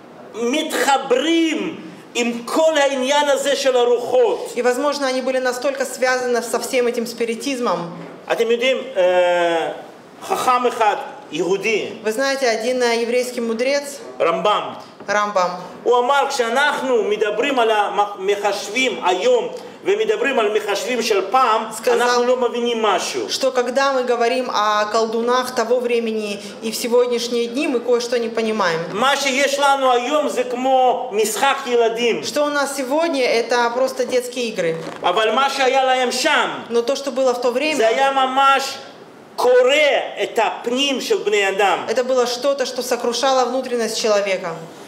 מתחברים עם כל העניין הזה של הרוחות. И, возможно, они были настолько связаны со всем этим спиритизмом. אתם יודעים, חכם אחד, יהודי, Вы знаете, один еврейский мудрец, רמב"ם, Рамбам, הוא אמר, כשאנחנו מדברים על המחשבים היום ומדברים על מחשבים של פעם, אנחנו לא מבינים משהו. Что когда мы говорим о колдунах того времени и в сегодняшние дни, мы кое-что не понимаем. מה שיש לנו היום זה כמו משחק ילדים. Что у нас сегодня, это просто детские игры. אבל מה שהיה להם שם, Но то, что было в то זה время, היה ממש קורע את הפנים של בני אדם. это было что-то, что сокрушало внутренность человека.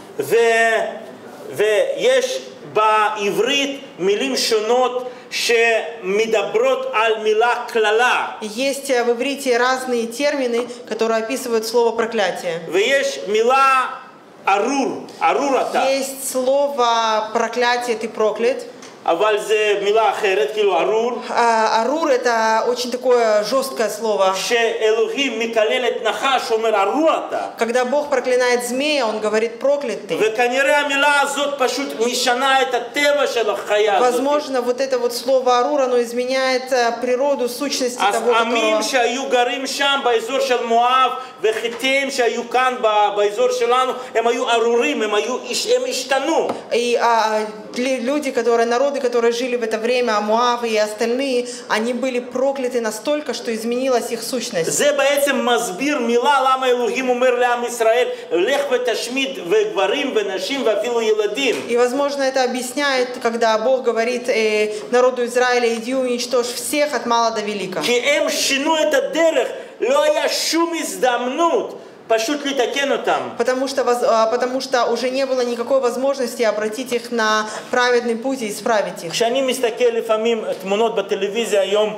ויש בעברית מילים שונות שמדברות על מילה קללה. Есть в иврите разные термины, которые описывают слово проклятие. ויש מילה ארור, ארור אתה. Есть слово проклятие, ты проклят. אבל זה מילה אחרת, כאילו ארור. Арур это очень такое жесткое слово. שאלוהים מקלל את נחש, אומר ארור אתה. Когда Бог проклинает змея, он говорит проклят ты. וכנראה המילה הזאת פשוט משנה את הטבע של החיה הזאת. Возможно, вот это вот слово арур, оно изменяет природу, сущности אז того, עמים которого... שהיו גרים שם באזור של מואב וחיתיהם שהיו כאן באזור שלנו, הם היו ארורים, הם השתנו. И люди, народы, которые жили в это время, Моав и остальные, они были прокляты настолько, что изменилась их сущность. זה בעצם מסביר מילה למה אלוהים אומר לעם ישראל, לך ותשמיד וגברים ונשים ואפילו ילדים. И, возможно, это объясняет, когда Бог говорит народу Израиля, иди уничтожь всех от мала до велика. כי הם שינו את הדרך, לא היה שום הזדמנות. פשוט לתקן אותם. Потому что уже не было никакой возможности обратить их на праведный путь и исправить их. כשאני מסתכל לפעמים תמונות בטלוויזיה היום,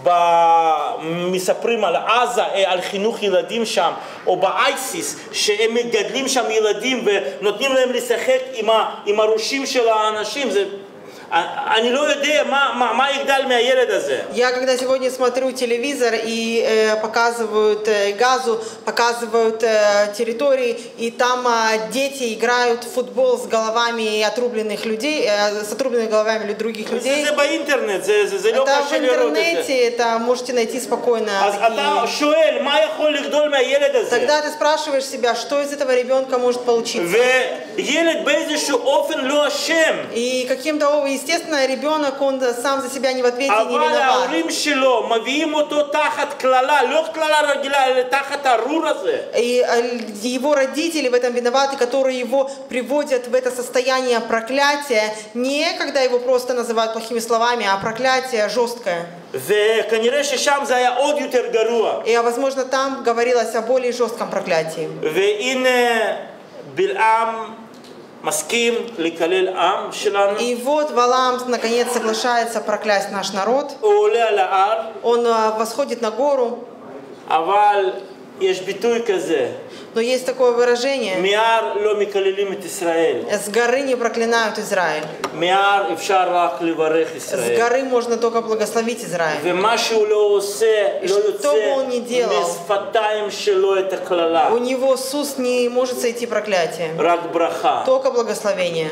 מספרים על עזה, על חינוך ילדים שם, או באייסיס, שהם מגדלים שם ילדים ונותנים להם לשחק עם הראשים של האנשים, אני לא יודע מה יגדל מהילד הזה. Я когда сегодня смотрю телевизор и показывают Газу, показывают территории, и там дети играют в футбол с головами отрубленных людей, с отрубленными головами других людей. זה באינטרנט, זה לא Это в קשה לראות את זה. интернете, это можете найти спокойно. אז אתה שואל, מה יכול לגדול מהילד הזה? Тогда ты спрашиваешь себя, что из этого ребенка может получиться. וילד באיזשהו אופן לא אשם. И каким-то, естественно, ребенок, он сам за себя не в ответе, не אבל виноват. ההורים שלו מביאים אותו תחת כללה, לא כללה רגילה, אלא תחת הארור הזה. И его родители в этом виноваты, которые его приводят в это состояние проклятия, не когда его просто называют плохими словами, а проклятие жесткое. וכנראה ששם זה היה עוד יותר גרוע. И, возможно, там говорилось о более жестком проклятии. והנה בלעם מסכים לקלל עם שלנו. И вот Валаам, наконец, соглашается проклясть наш народ. הוא עולה על ההר. Он восходит на гору. אבל יש ביטוי כזה. Но есть такое выражение: מהר לא מקללים את ישראל. с горы не проклинают Израиль. מהר אפשר רק לברך С ישראל. горы можно только благословить Израиль. ומה שהוא לא עושה, לא что бы он ни יוצא делал, משפתיים שלו את הקללה. У него с уст не может сойти проклятие, רק ברכה. только благословение.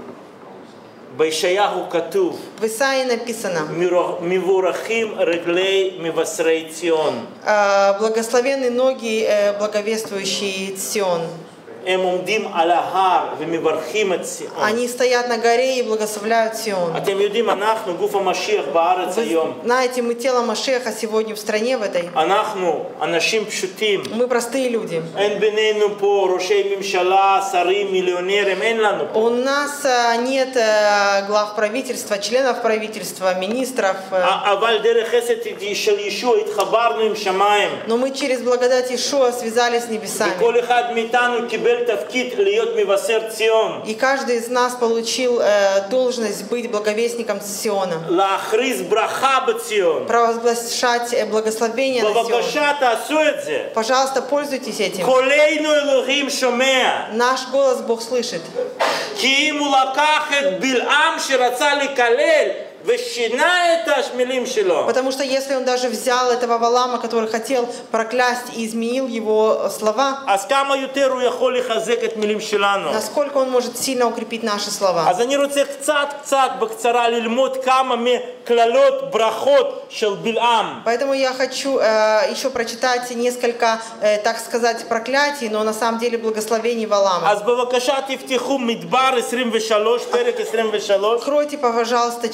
בישעיהו כתוב, В Исаии написано: מבורכים רגלי מבשרי ציון. благословенны ноги, благовествующие Сион. הם עומדים על ההר ומברכים את ציון. Они стоят на горе и благословляют Сион. אתם יודעים, אנחנו גוף המשיח בארץ היום. Вы знаете, мы тело Машеха сегодня в стране в этой. אנחנו אנשים פשוטים. Мы простые люди. אין בינינו פה ראשי ממשלה, שרים, מיליונרים, אין לנו פה. У нас нет глав правительства, членов правительства, министров. אבל דרך חסד של ישוע התחברנו עם שמיים. Но мы через благодать Иешуа связались с небесами. וכל אחד מאיתנו קיבל תפקיד להיות מבשר ציון. И каждый из нас получил должность быть благовестником Сиона. להכריז ברכה בציון. Провозглашать благословение на Сион. בבקשה תעשו את זה. Пожалуйста, пользуйтесь этим. קולנו אלוהים שומע. Наш голос Бог слышит. כי אם הוא לקח את בלעם שרצה לקלל ושינה את המילים שלו. Потому что если он даже взял этого Валаама, который хотел проклясть, и изменил его слова, אז כמה יותר הוא יכול לחזק את מילים שלנו. насколько он может сильно укрепить наши слова. אז אני רוצה קצת בקצרה ללמוד כמה מקללות ברכות של בלעם. Поэтому я хочу еще прочитать несколько, так сказать, проклятий, но на самом деле благословений Валаама. אז בבקשה תפתחו מדבר 23, פרק 23. Откройте, пожалуйста, числа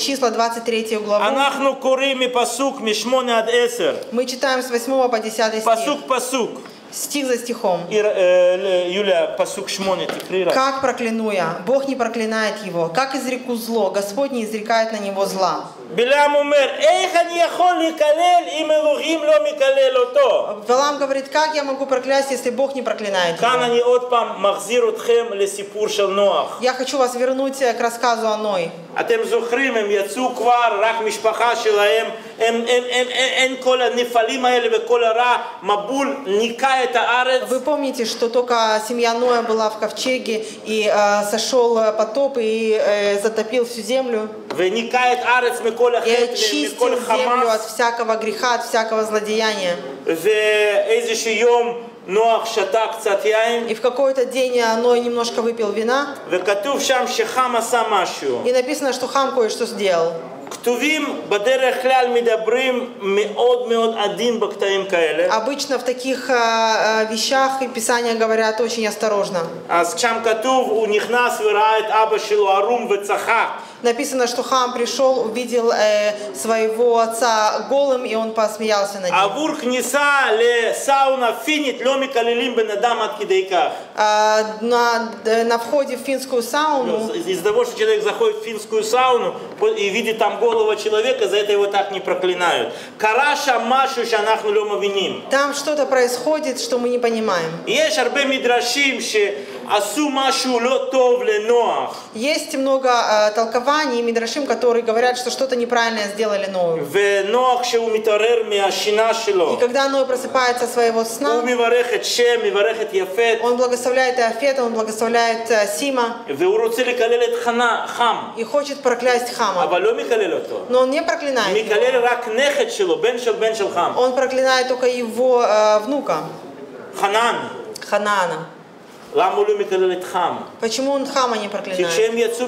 23 главу. אנחנו קוראים מפסוק מ8 עד 10. Мы читаем с 8 по 10 стих. פסוק. Стих за стихом. Юля, пасук 8, текри раз. Как прокляну я? Бог не проклинает его. Как изреку зло? Господь не изрекает на него зла. בלעם אומר, איך אני יכול לקלל אם אלוהים לא מקלל אותו? Валаам говорит, как я могу проклясть, если Бог не проклинает כאן его? אני עוד פעם מחזיר אתכם לסיפור של נוח. Я хочу вас вернуть к рассказу о Ной. אתם זוכרים, הם יצאו כבר, רק משפחה שלהם, אין כל הנפלים האלה וכל הרע, מבול ניקה את הארץ. Вы помните, что только семья Ноя была в ковчеге, и сошел потоп и затопил всю землю. וניקה את הארץ מכל И החטא очистил ומכל землю от חמאס. всякого греха, от всякого злодеяния. ואיזשהו יום נוח שתה קצת יין, И в какой-то день Ной немножко выпил вина, וכתוב שם שחם עשה משהו. и написано, что Хам кое-что сделал. כתובים בדרך כלל מדברים מאוד מאוד עדין בקטעים כאלה. Обычно в таких вещах Писания говорят очень осторожно. אז שם כתוב, הוא נכנס וראה את אבא שלו ערום וצחק. Написано, что Хам пришел, увидел своего отца голым, и он посмеялся над ним. עבור כניסה לסאונה פינית לא מקללים בן אדם עד כדי כך. На входе в финскую сауну, Из-за того, что человек заходит в финскую сауну и видит там голого человека, за это его так не проклинают. קרה שם משהו שאנחנו לא מבינים. там что-то происходит, что мы не понимаем. יש הרבה מדרשים שעשו משהו לא טוב לנוח. Есть много толкований и мидрашим, которые говорят, что что-то неправильное сделали Ною. ונוח שהוא מתעורר מהשינה שלו. И когда Ной просыпается от своего הוא сна, מברך את שם, מברך את יפת, он благословляет Иофета, он благословляет Сима והוא רוצה לקלל את חם, и хочет проклясть Хама. אבל לא מקלל אותו. Но он не проклинает его. מקלל רק נכד שלו, בן של חם. Он проклинает только его внука, חנן. Ханаана. למה הוא לא מקלל את חם? Почему он Хама не כי проклинает? כשהם יצאו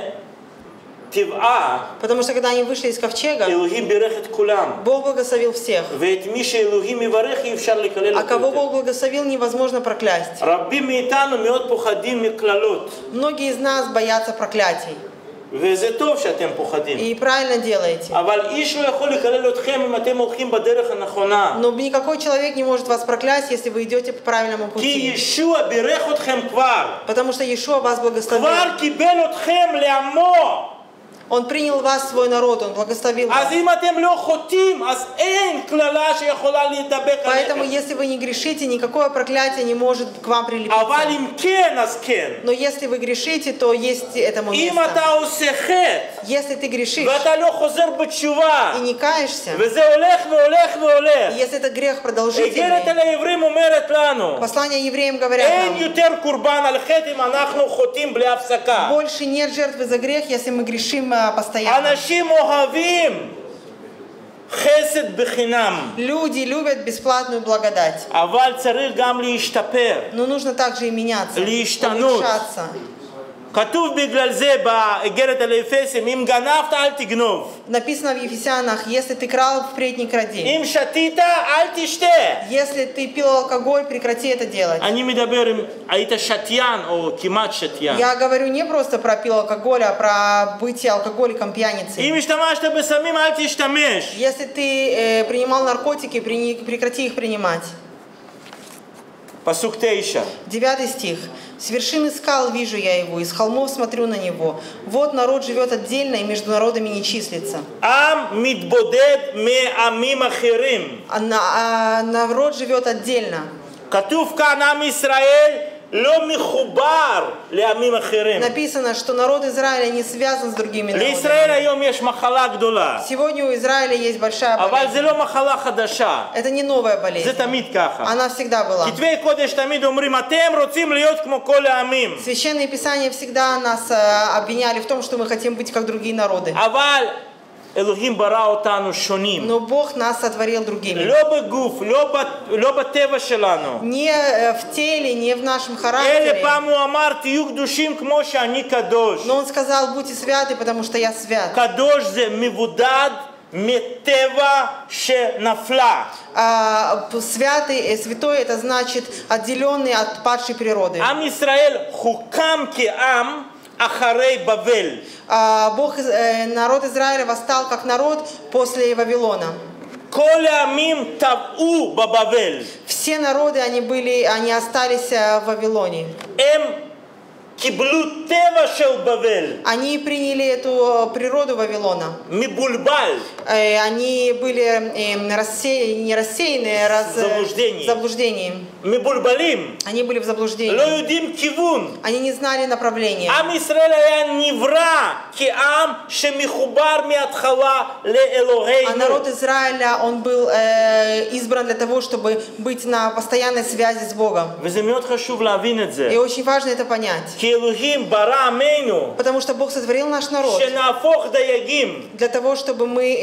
מטבעה, Потому что когда они вышли из ковчега, אלוהים בירך את כולם. Бог благословил всех. ואת מי שאלוהים יברך אי אפשר לקלל А אותו кого יותר. Бог благословил, невозможно проклясть. רבים מאיתנו מאוד פוחדים מקללות. Многие из нас боятся проклятий. וזה טוב שאתם פוחדים. И правильно делаете. אבל איש לא יכול לקלל אתכם אם אתם הולכים בדרך הנכונה. Но никакой человек не может вас проклясть, если вы идете по правильному כי пути. ישוע בירך אתכם כבר. Потому что Иешуа вас благословил. כבר קיבל אתכם לעמו. Он принял вас в свой народ, Он благословил вас. אז אם אתם לא חוטאים, אז אין קללה שיכולה להידבק Поэтому, עליכם. если вы не грешите, никакое проклятие не может к вам אבל прилепиться. אם כן, אז כן. Но если вы грешите, то есть этому אם место. אתה עושה חטא, Если ты грешишь ואתה לא חוזר בתשובה, и не каешься, וזה הולך והולך והולך. и если это грех איגרת продолжительный, אל העברים אומרת לנו, послание евреям говорят אין нам, יותר קורבן על חטא אם אנחנו חוטאים בלי הפסקה. больше нет жертвы за грех, если мы грешим постоянно. אנשים אוהבים חסד בחינם, Люди любят бесплатную благодать. אבל צריך גם להשתפר. Но нужно также и меняться, להשתנות. улучшаться. כתוב בגלל זה באיגרת אל האפסים, אם גנבת אל תגנוב. Написано в Ефесянах, если ты крал, впредь не кради. אם שתית אל תשתה. Если ты пил алкоголь, прекрати это делать. אני מדבר אם היית שתיין או כמעט שתיין. Я говорю не просто про пил алкоголь, а про быть алкоголиком, пьяницей. אם השתמשת בסמים אל תשתמש. Если ты принимал наркотики, прекрати их принимать. פסוק 9. 9 стих. «С вершины скал вижу я его, из холмов смотрю на него. Вот народ живет отдельно и между народами не числится». עם מתבודד מעמים אחרים. Народ живет отдельно. כתוב כאן עם ישראל לא מחובר לעמים אחרים. Написано, что народ Израиля не связан с другими לישראל народами. היום יש מחלה גדולה. Сегодня у Израиля есть большая אבל болезнь. זה לא מחלה חדשה. Это не новая זה болезнь. תמיד ככה. Она всегда была. כתבי קודש תמיד אומרים, אתם רוצים להיות כמו כל העמים. Священные Писания всегда нас обвиняли в том, что мы хотим быть как другие народы. אבל אלוהים ברא אותנו שונים. Но Бог нас сотворил другими. לא בגוף, לא בטבע שלנו. Не в теле, не в нашем אלא характере. פעם הוא אמר, תהיו קדושים כמו שאני קדוש. Но Он сказал, будьте святы, потому что я свят. קדוש זה מבודד מטבע שנפלה. Святый, святой, это значит отделенный от падшей природы. עם ישראל הוקם כעם אחרי בבל. Народ Израиля восстал как народ после Вавилона. כל העמים טבעו בבבל. Все народы, они остались в Вавилоне. הם קיבלו טבע של בבל. Они приняли эту природу Вавилона. מבולבל. Они были не рассеяны, заблуждением. מבולבלים. Они были в заблуждении. לא יודעים כיוון. Они не знали направления. עם ישראל היה נברא כעם שמחובר מההתחלה לאלוהינו. А народ Израиля, он был избран для того, чтобы быть на постоянной связи с Богом. וזה מאוד חשוב להבין את זה. И очень важно это понять. כי אלוהים ברא עמנו. Потому что Бог сотворил наш народ. שנהפוך דייגים. Для того, чтобы мы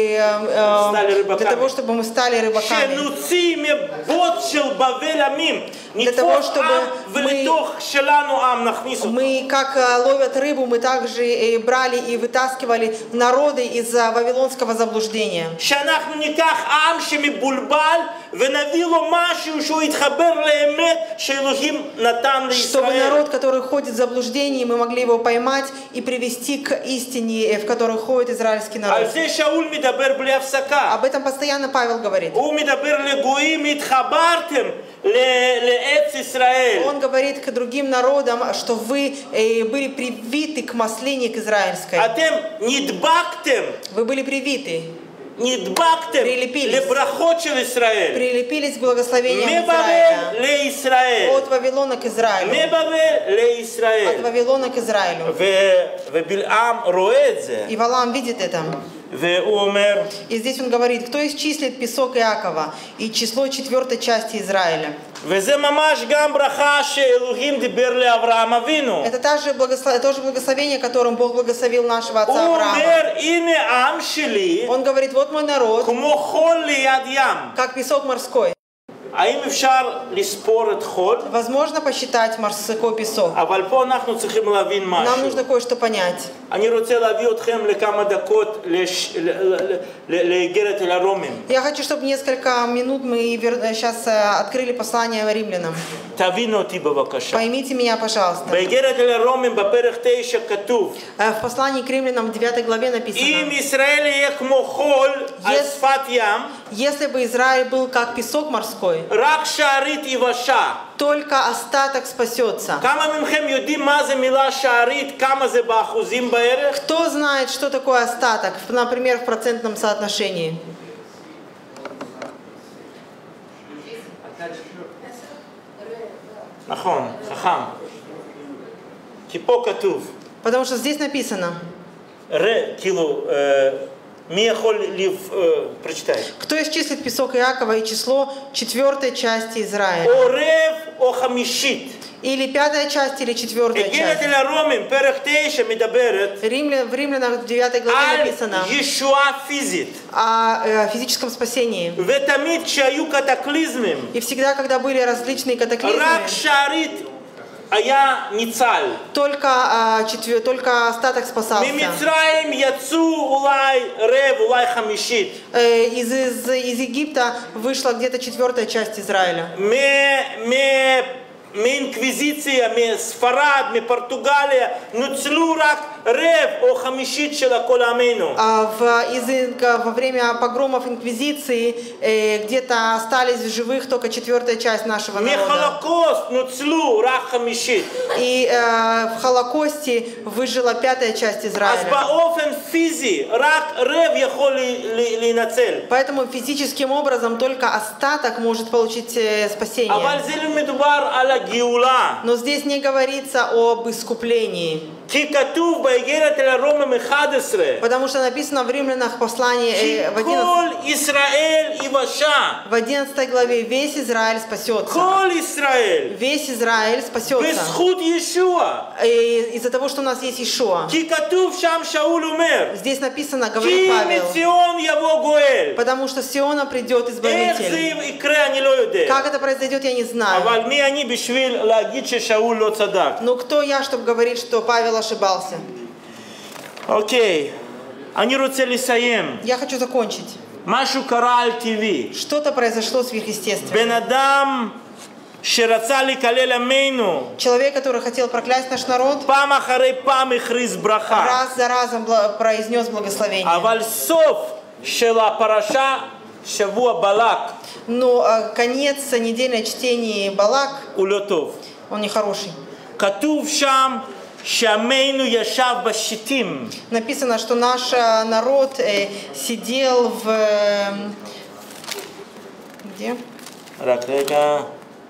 стали рыбаками. שנוציא מבוץ של בבל עמים. Для того, נתפוס чтобы עם ולתוך שלנו עם נכניס אותו. мы, как ловят рыбу, мы также брали и вытаскивали народы из вавилонского заблуждения. שאנחנו ניקח עם שמבולבל ונביא לו משהו שהוא יתחבר לאמת שאלוהים נתן Чтобы לישראל. народ, который ходит в заблуждении, мы могли его поймать и привести к истине, в которой ходит израильский народ. על זה שאול מדבר בלי הפסקה. Об этом постоянно Павел говорит. הוא מדבר לגויים, התחברתם לעץ ישראל. Он говорит к другим народам, что вы были привиты к маслине, к израильской. אתם נדבקתם. Вы были привиты. נדבקתם לברכות של ישראל. Прилепились к благословениям מבבל Израиля. לישראל. От Вавилона к Израилю. מבבל לישראל. От Вавилона к Израилю. ובלעם רואה את זה. И Валаам видит это. והוא אומר, И здесь он говорит, кто исчислит песок Иакова и число 4 части Израиля. וזה ממש גם ברכה שאלוהים דיבר לאברהם אבינו. Это тоже благословение, которым Бог благословил нашего отца הוא Авраама. אומר, הנה עם שלי, Он говорит, вот мой народ, כמו חול ליד ים. как песок морской. האם אפשר לספור את חול? Возможно посчитать морской песок. אבל פה אנחנו צריכים להבין Нам משהו. нужно кое-что понять. אני רוצה להביא אתכם לכמה דקות לאיגרת אל הרומים. Я хочу, чтобы несколько минут мы сейчас открыли послание римлянам. תבינו אותי בבקשה. Поймите меня, пожалуйста. באיגרת אל הרומים בפרק 9 כתוב, В послании к римлянам в 9 главе אם написано, ישראל יהיה כמו חול על שפת ים, если бы Израиль был как песок морской, רק שערית יבשה. только остаток спасется. כמה מכם יודעים מה זה מילה שערית, כמה זה באחוזים בערך? Кто знает, что такое остаток, например, в процентном соотношении? נכון, חכם. כי פה כתוב, Потому что здесь написано, כאילו, מי יכול прочитай? кто исчислит песок Иакова и число 4 части Израиля? או רב או חמישית. Или 5 часть, или 4 איגרת часть. אל הרומים, פרק 9 מדברת В Римлянах в 9 главе על написано ישועה פיזית. о физическом спасении. ותמיד כשהיו קטקליזמים, И всегда, когда были различные катаклизмы, רק שערית היה ניצל. только остаток спасался. ממצרים יצאו אולי רב, אולי חמישית. Из Египта вышла где-то 4 часть Израиля. מאינקוויזיציה, מספרד, מפורטוגליה, נוצלו רק רב או חמישית של כל עמנו. Во время погромов инквизиции где-то остались в живых только 4 часть нашего народа. מחולקוסט נוצלו רק חמישית. И в Холокосте выжила 5 часть אז Израиля. באופן פיזי רק רב יכול להינצל. Поэтому физическим образом только остаток может получить спасение. אבל זה לא מדובר על הגאולה. Но здесь не говорится об искуплении. כי כתוב באיגרת אל הרומים 11. Потому что написано в Римлянах послании כל ישראל יבשה. в 11 главе весь Израиль спасется. כל ישראל. Весь Израиль спасется. בזכות ישוע. Из-за того, что у нас есть Иешуа. כי כתוב שם שאול אומר. Здесь написано, כי говорит Павел, מציון יבוא גואל. потому что с Сиона придет איך זה Избавитель. יקרה אני לא יודע. Как это произойдет, я не знаю. אבל מי אני בשביל להגיד ששאול לא צדק. Но кто я, чтобы говорить, что Павел ошибался? אוקיי. אני רוצה לסיים. Я хочу закончить. משהו קרה על טבעי. Что-то произошло сверхъестественное. בן אדם שרצה לקלל עמנו, Человек, который хотел проклясть наш народ, פעם אחרי פעם הכריז ברכה. раз за разом произнес благословение. אבל סוף של הפרשה, שבוע בלק, Но конец недельное чтение Балак, הוא לא טוב. он нехороший. כתוב שם שעמנו ישב בשיטים. Написано, что наш народ сидел в... Где? רק רגע.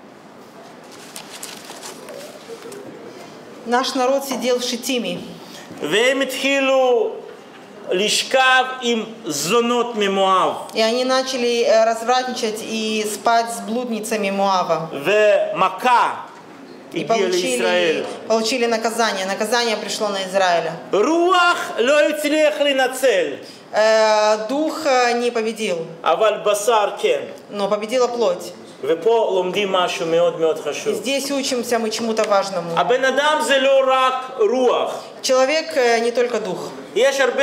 Наш народ сидел в Шитиме. והם התחילו לשכב עם זונות ממואב. И они начали развратничать и спать с блудницами Моава. ומכה И הגיעה לישראל. получили наказание. Наказание пришло на Израиля. רוח לא הצליח לנצל, Дух не победил, אבל בשר כן. но победила плоть. ופה לומדים משהו מאוד מאוד И חשוב. здесь учимся мы чему-то важному. הבן אדם זה לא רק רוח. Человек не только дух. יש הרבה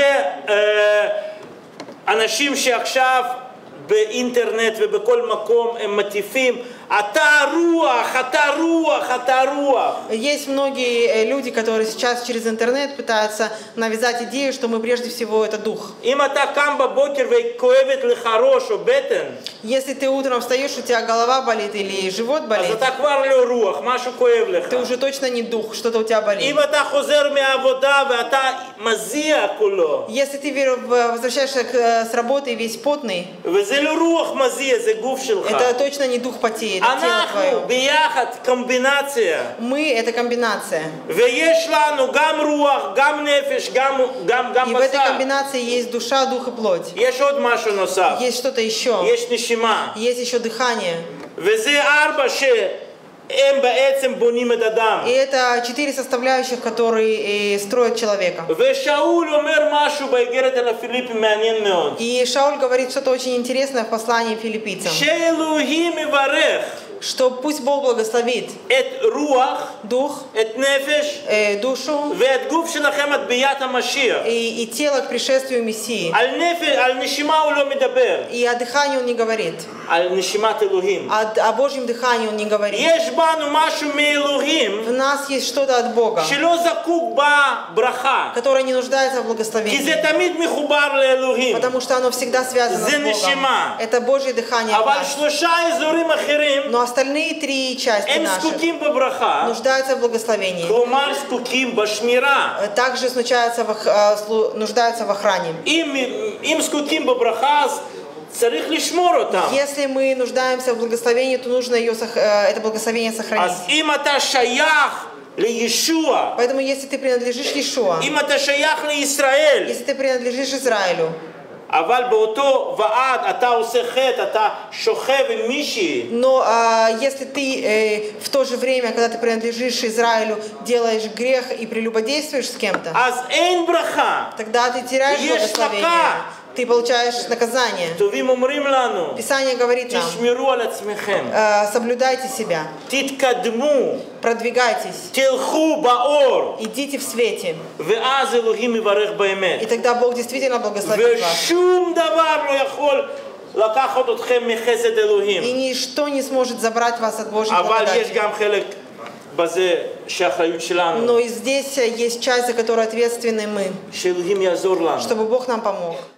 אנשים שעכשיו באינטרנט ובכל מקום הם מטיפים, אתה רוח, אתה רוח, אתה רוח. Есть многие люди, которые сейчас через интернет пытаются навязать идею, что мы прежде всего это дух. אם אתה קם בבוקר וכואבת לך ראש או בטן, Если ты утром встаешь, у тебя голова болит или живот אז болит, אתה כבר לא רוח, משהו כואב לך. ты уже точно не дух, что-то у тебя болит. אם אתה חוזר מהעבודה ואתה מזיע כולו, Если ты возвращаешься с работы весь потный, וזה לא רוח מזיע, זה גוף שלך. это точно не дух потеет, это тело אנחנו твое. ביחד קומבינציה. Мы — это комбинация. ויש לנו גם רוח, גם נפש, גם И в этой בשר. комбинации есть душа, дух и плоть. יש עוד משהו נוסף. Есть что-то еще. יש נשימה. Есть еще дыхание. וזה ארבע שהם בעצם בונים את אדם. И это 4 составляющих, которые строят человека. ושאול אומר משהו באיגרת אל הפיליפים מעניין מאוד. И Шауль говорит что-то очень интересное в послании филиппийцам. שאלוהים יברך Что пусть Бог благословит את רוח, дух, את נפש, душу ואת גוף שלכם עד ביאת המשיח. и тело к пришествию Мессии. על נשימה הוא לא מדבר, И о дыхании он не говорит. על נשימת אלוהים. О Божьем дыхании он не говорит. יש בנו משהו מאלוהים В нас есть что-то от Бога, שלא זקוק בברכה, которое не нуждается в כי благословении. זה תמיד מחובר לאלוהים. Потому что оно всегда связано זה с Богом. נשימה. Это Божье дыхание в אבל нас. שלושה אזורים אחרים Но остальные 3 части הם наши זקוקים בברכה, нуждаются в благословении. כלומר זקוקים בשמירה. Также нуждаются в охране. אם זקוקים בברכה, אז צריך לשמור אותם. Если мы нуждаемся в благословении, то нужно это благословение сохранить. אז אם אתה שייך לישוע, Поэтому если ты принадлежишь Иешуа, אם אתה שייך לישראל, если ты принадлежишь Израилю, אבל באותו ועד אתה עושה חטא, אתה שוכב עם מישהי, но если ты в то же время, когда ты принадлежишь Израилю, делаешь грех и прелюбодействуешь с кем-то, אז אין ברכה. тогда ты теряешь Есть благословение. накат. Ты получаешь наказание. טובים אומרים לנו, Писание говорит нам, תשמרו על עצמכם, соблюдайте себя, תתקדמו, продвигайтесь, תלכו באור, идите в свете. ואז אלוהים יברך באמת. И тогда Бог действительно благословит вас. ושום דבר לא יכול לקחת אתכם מחסד אלוהים. И ничто не сможет забрать вас от Божьей אבל יש благодати. גם חלק בזה שהאחריות שלנו, Но и здесь есть часть, за которую ответственны мы, שאלוהים יעזור לנו. чтобы Бог нам помог.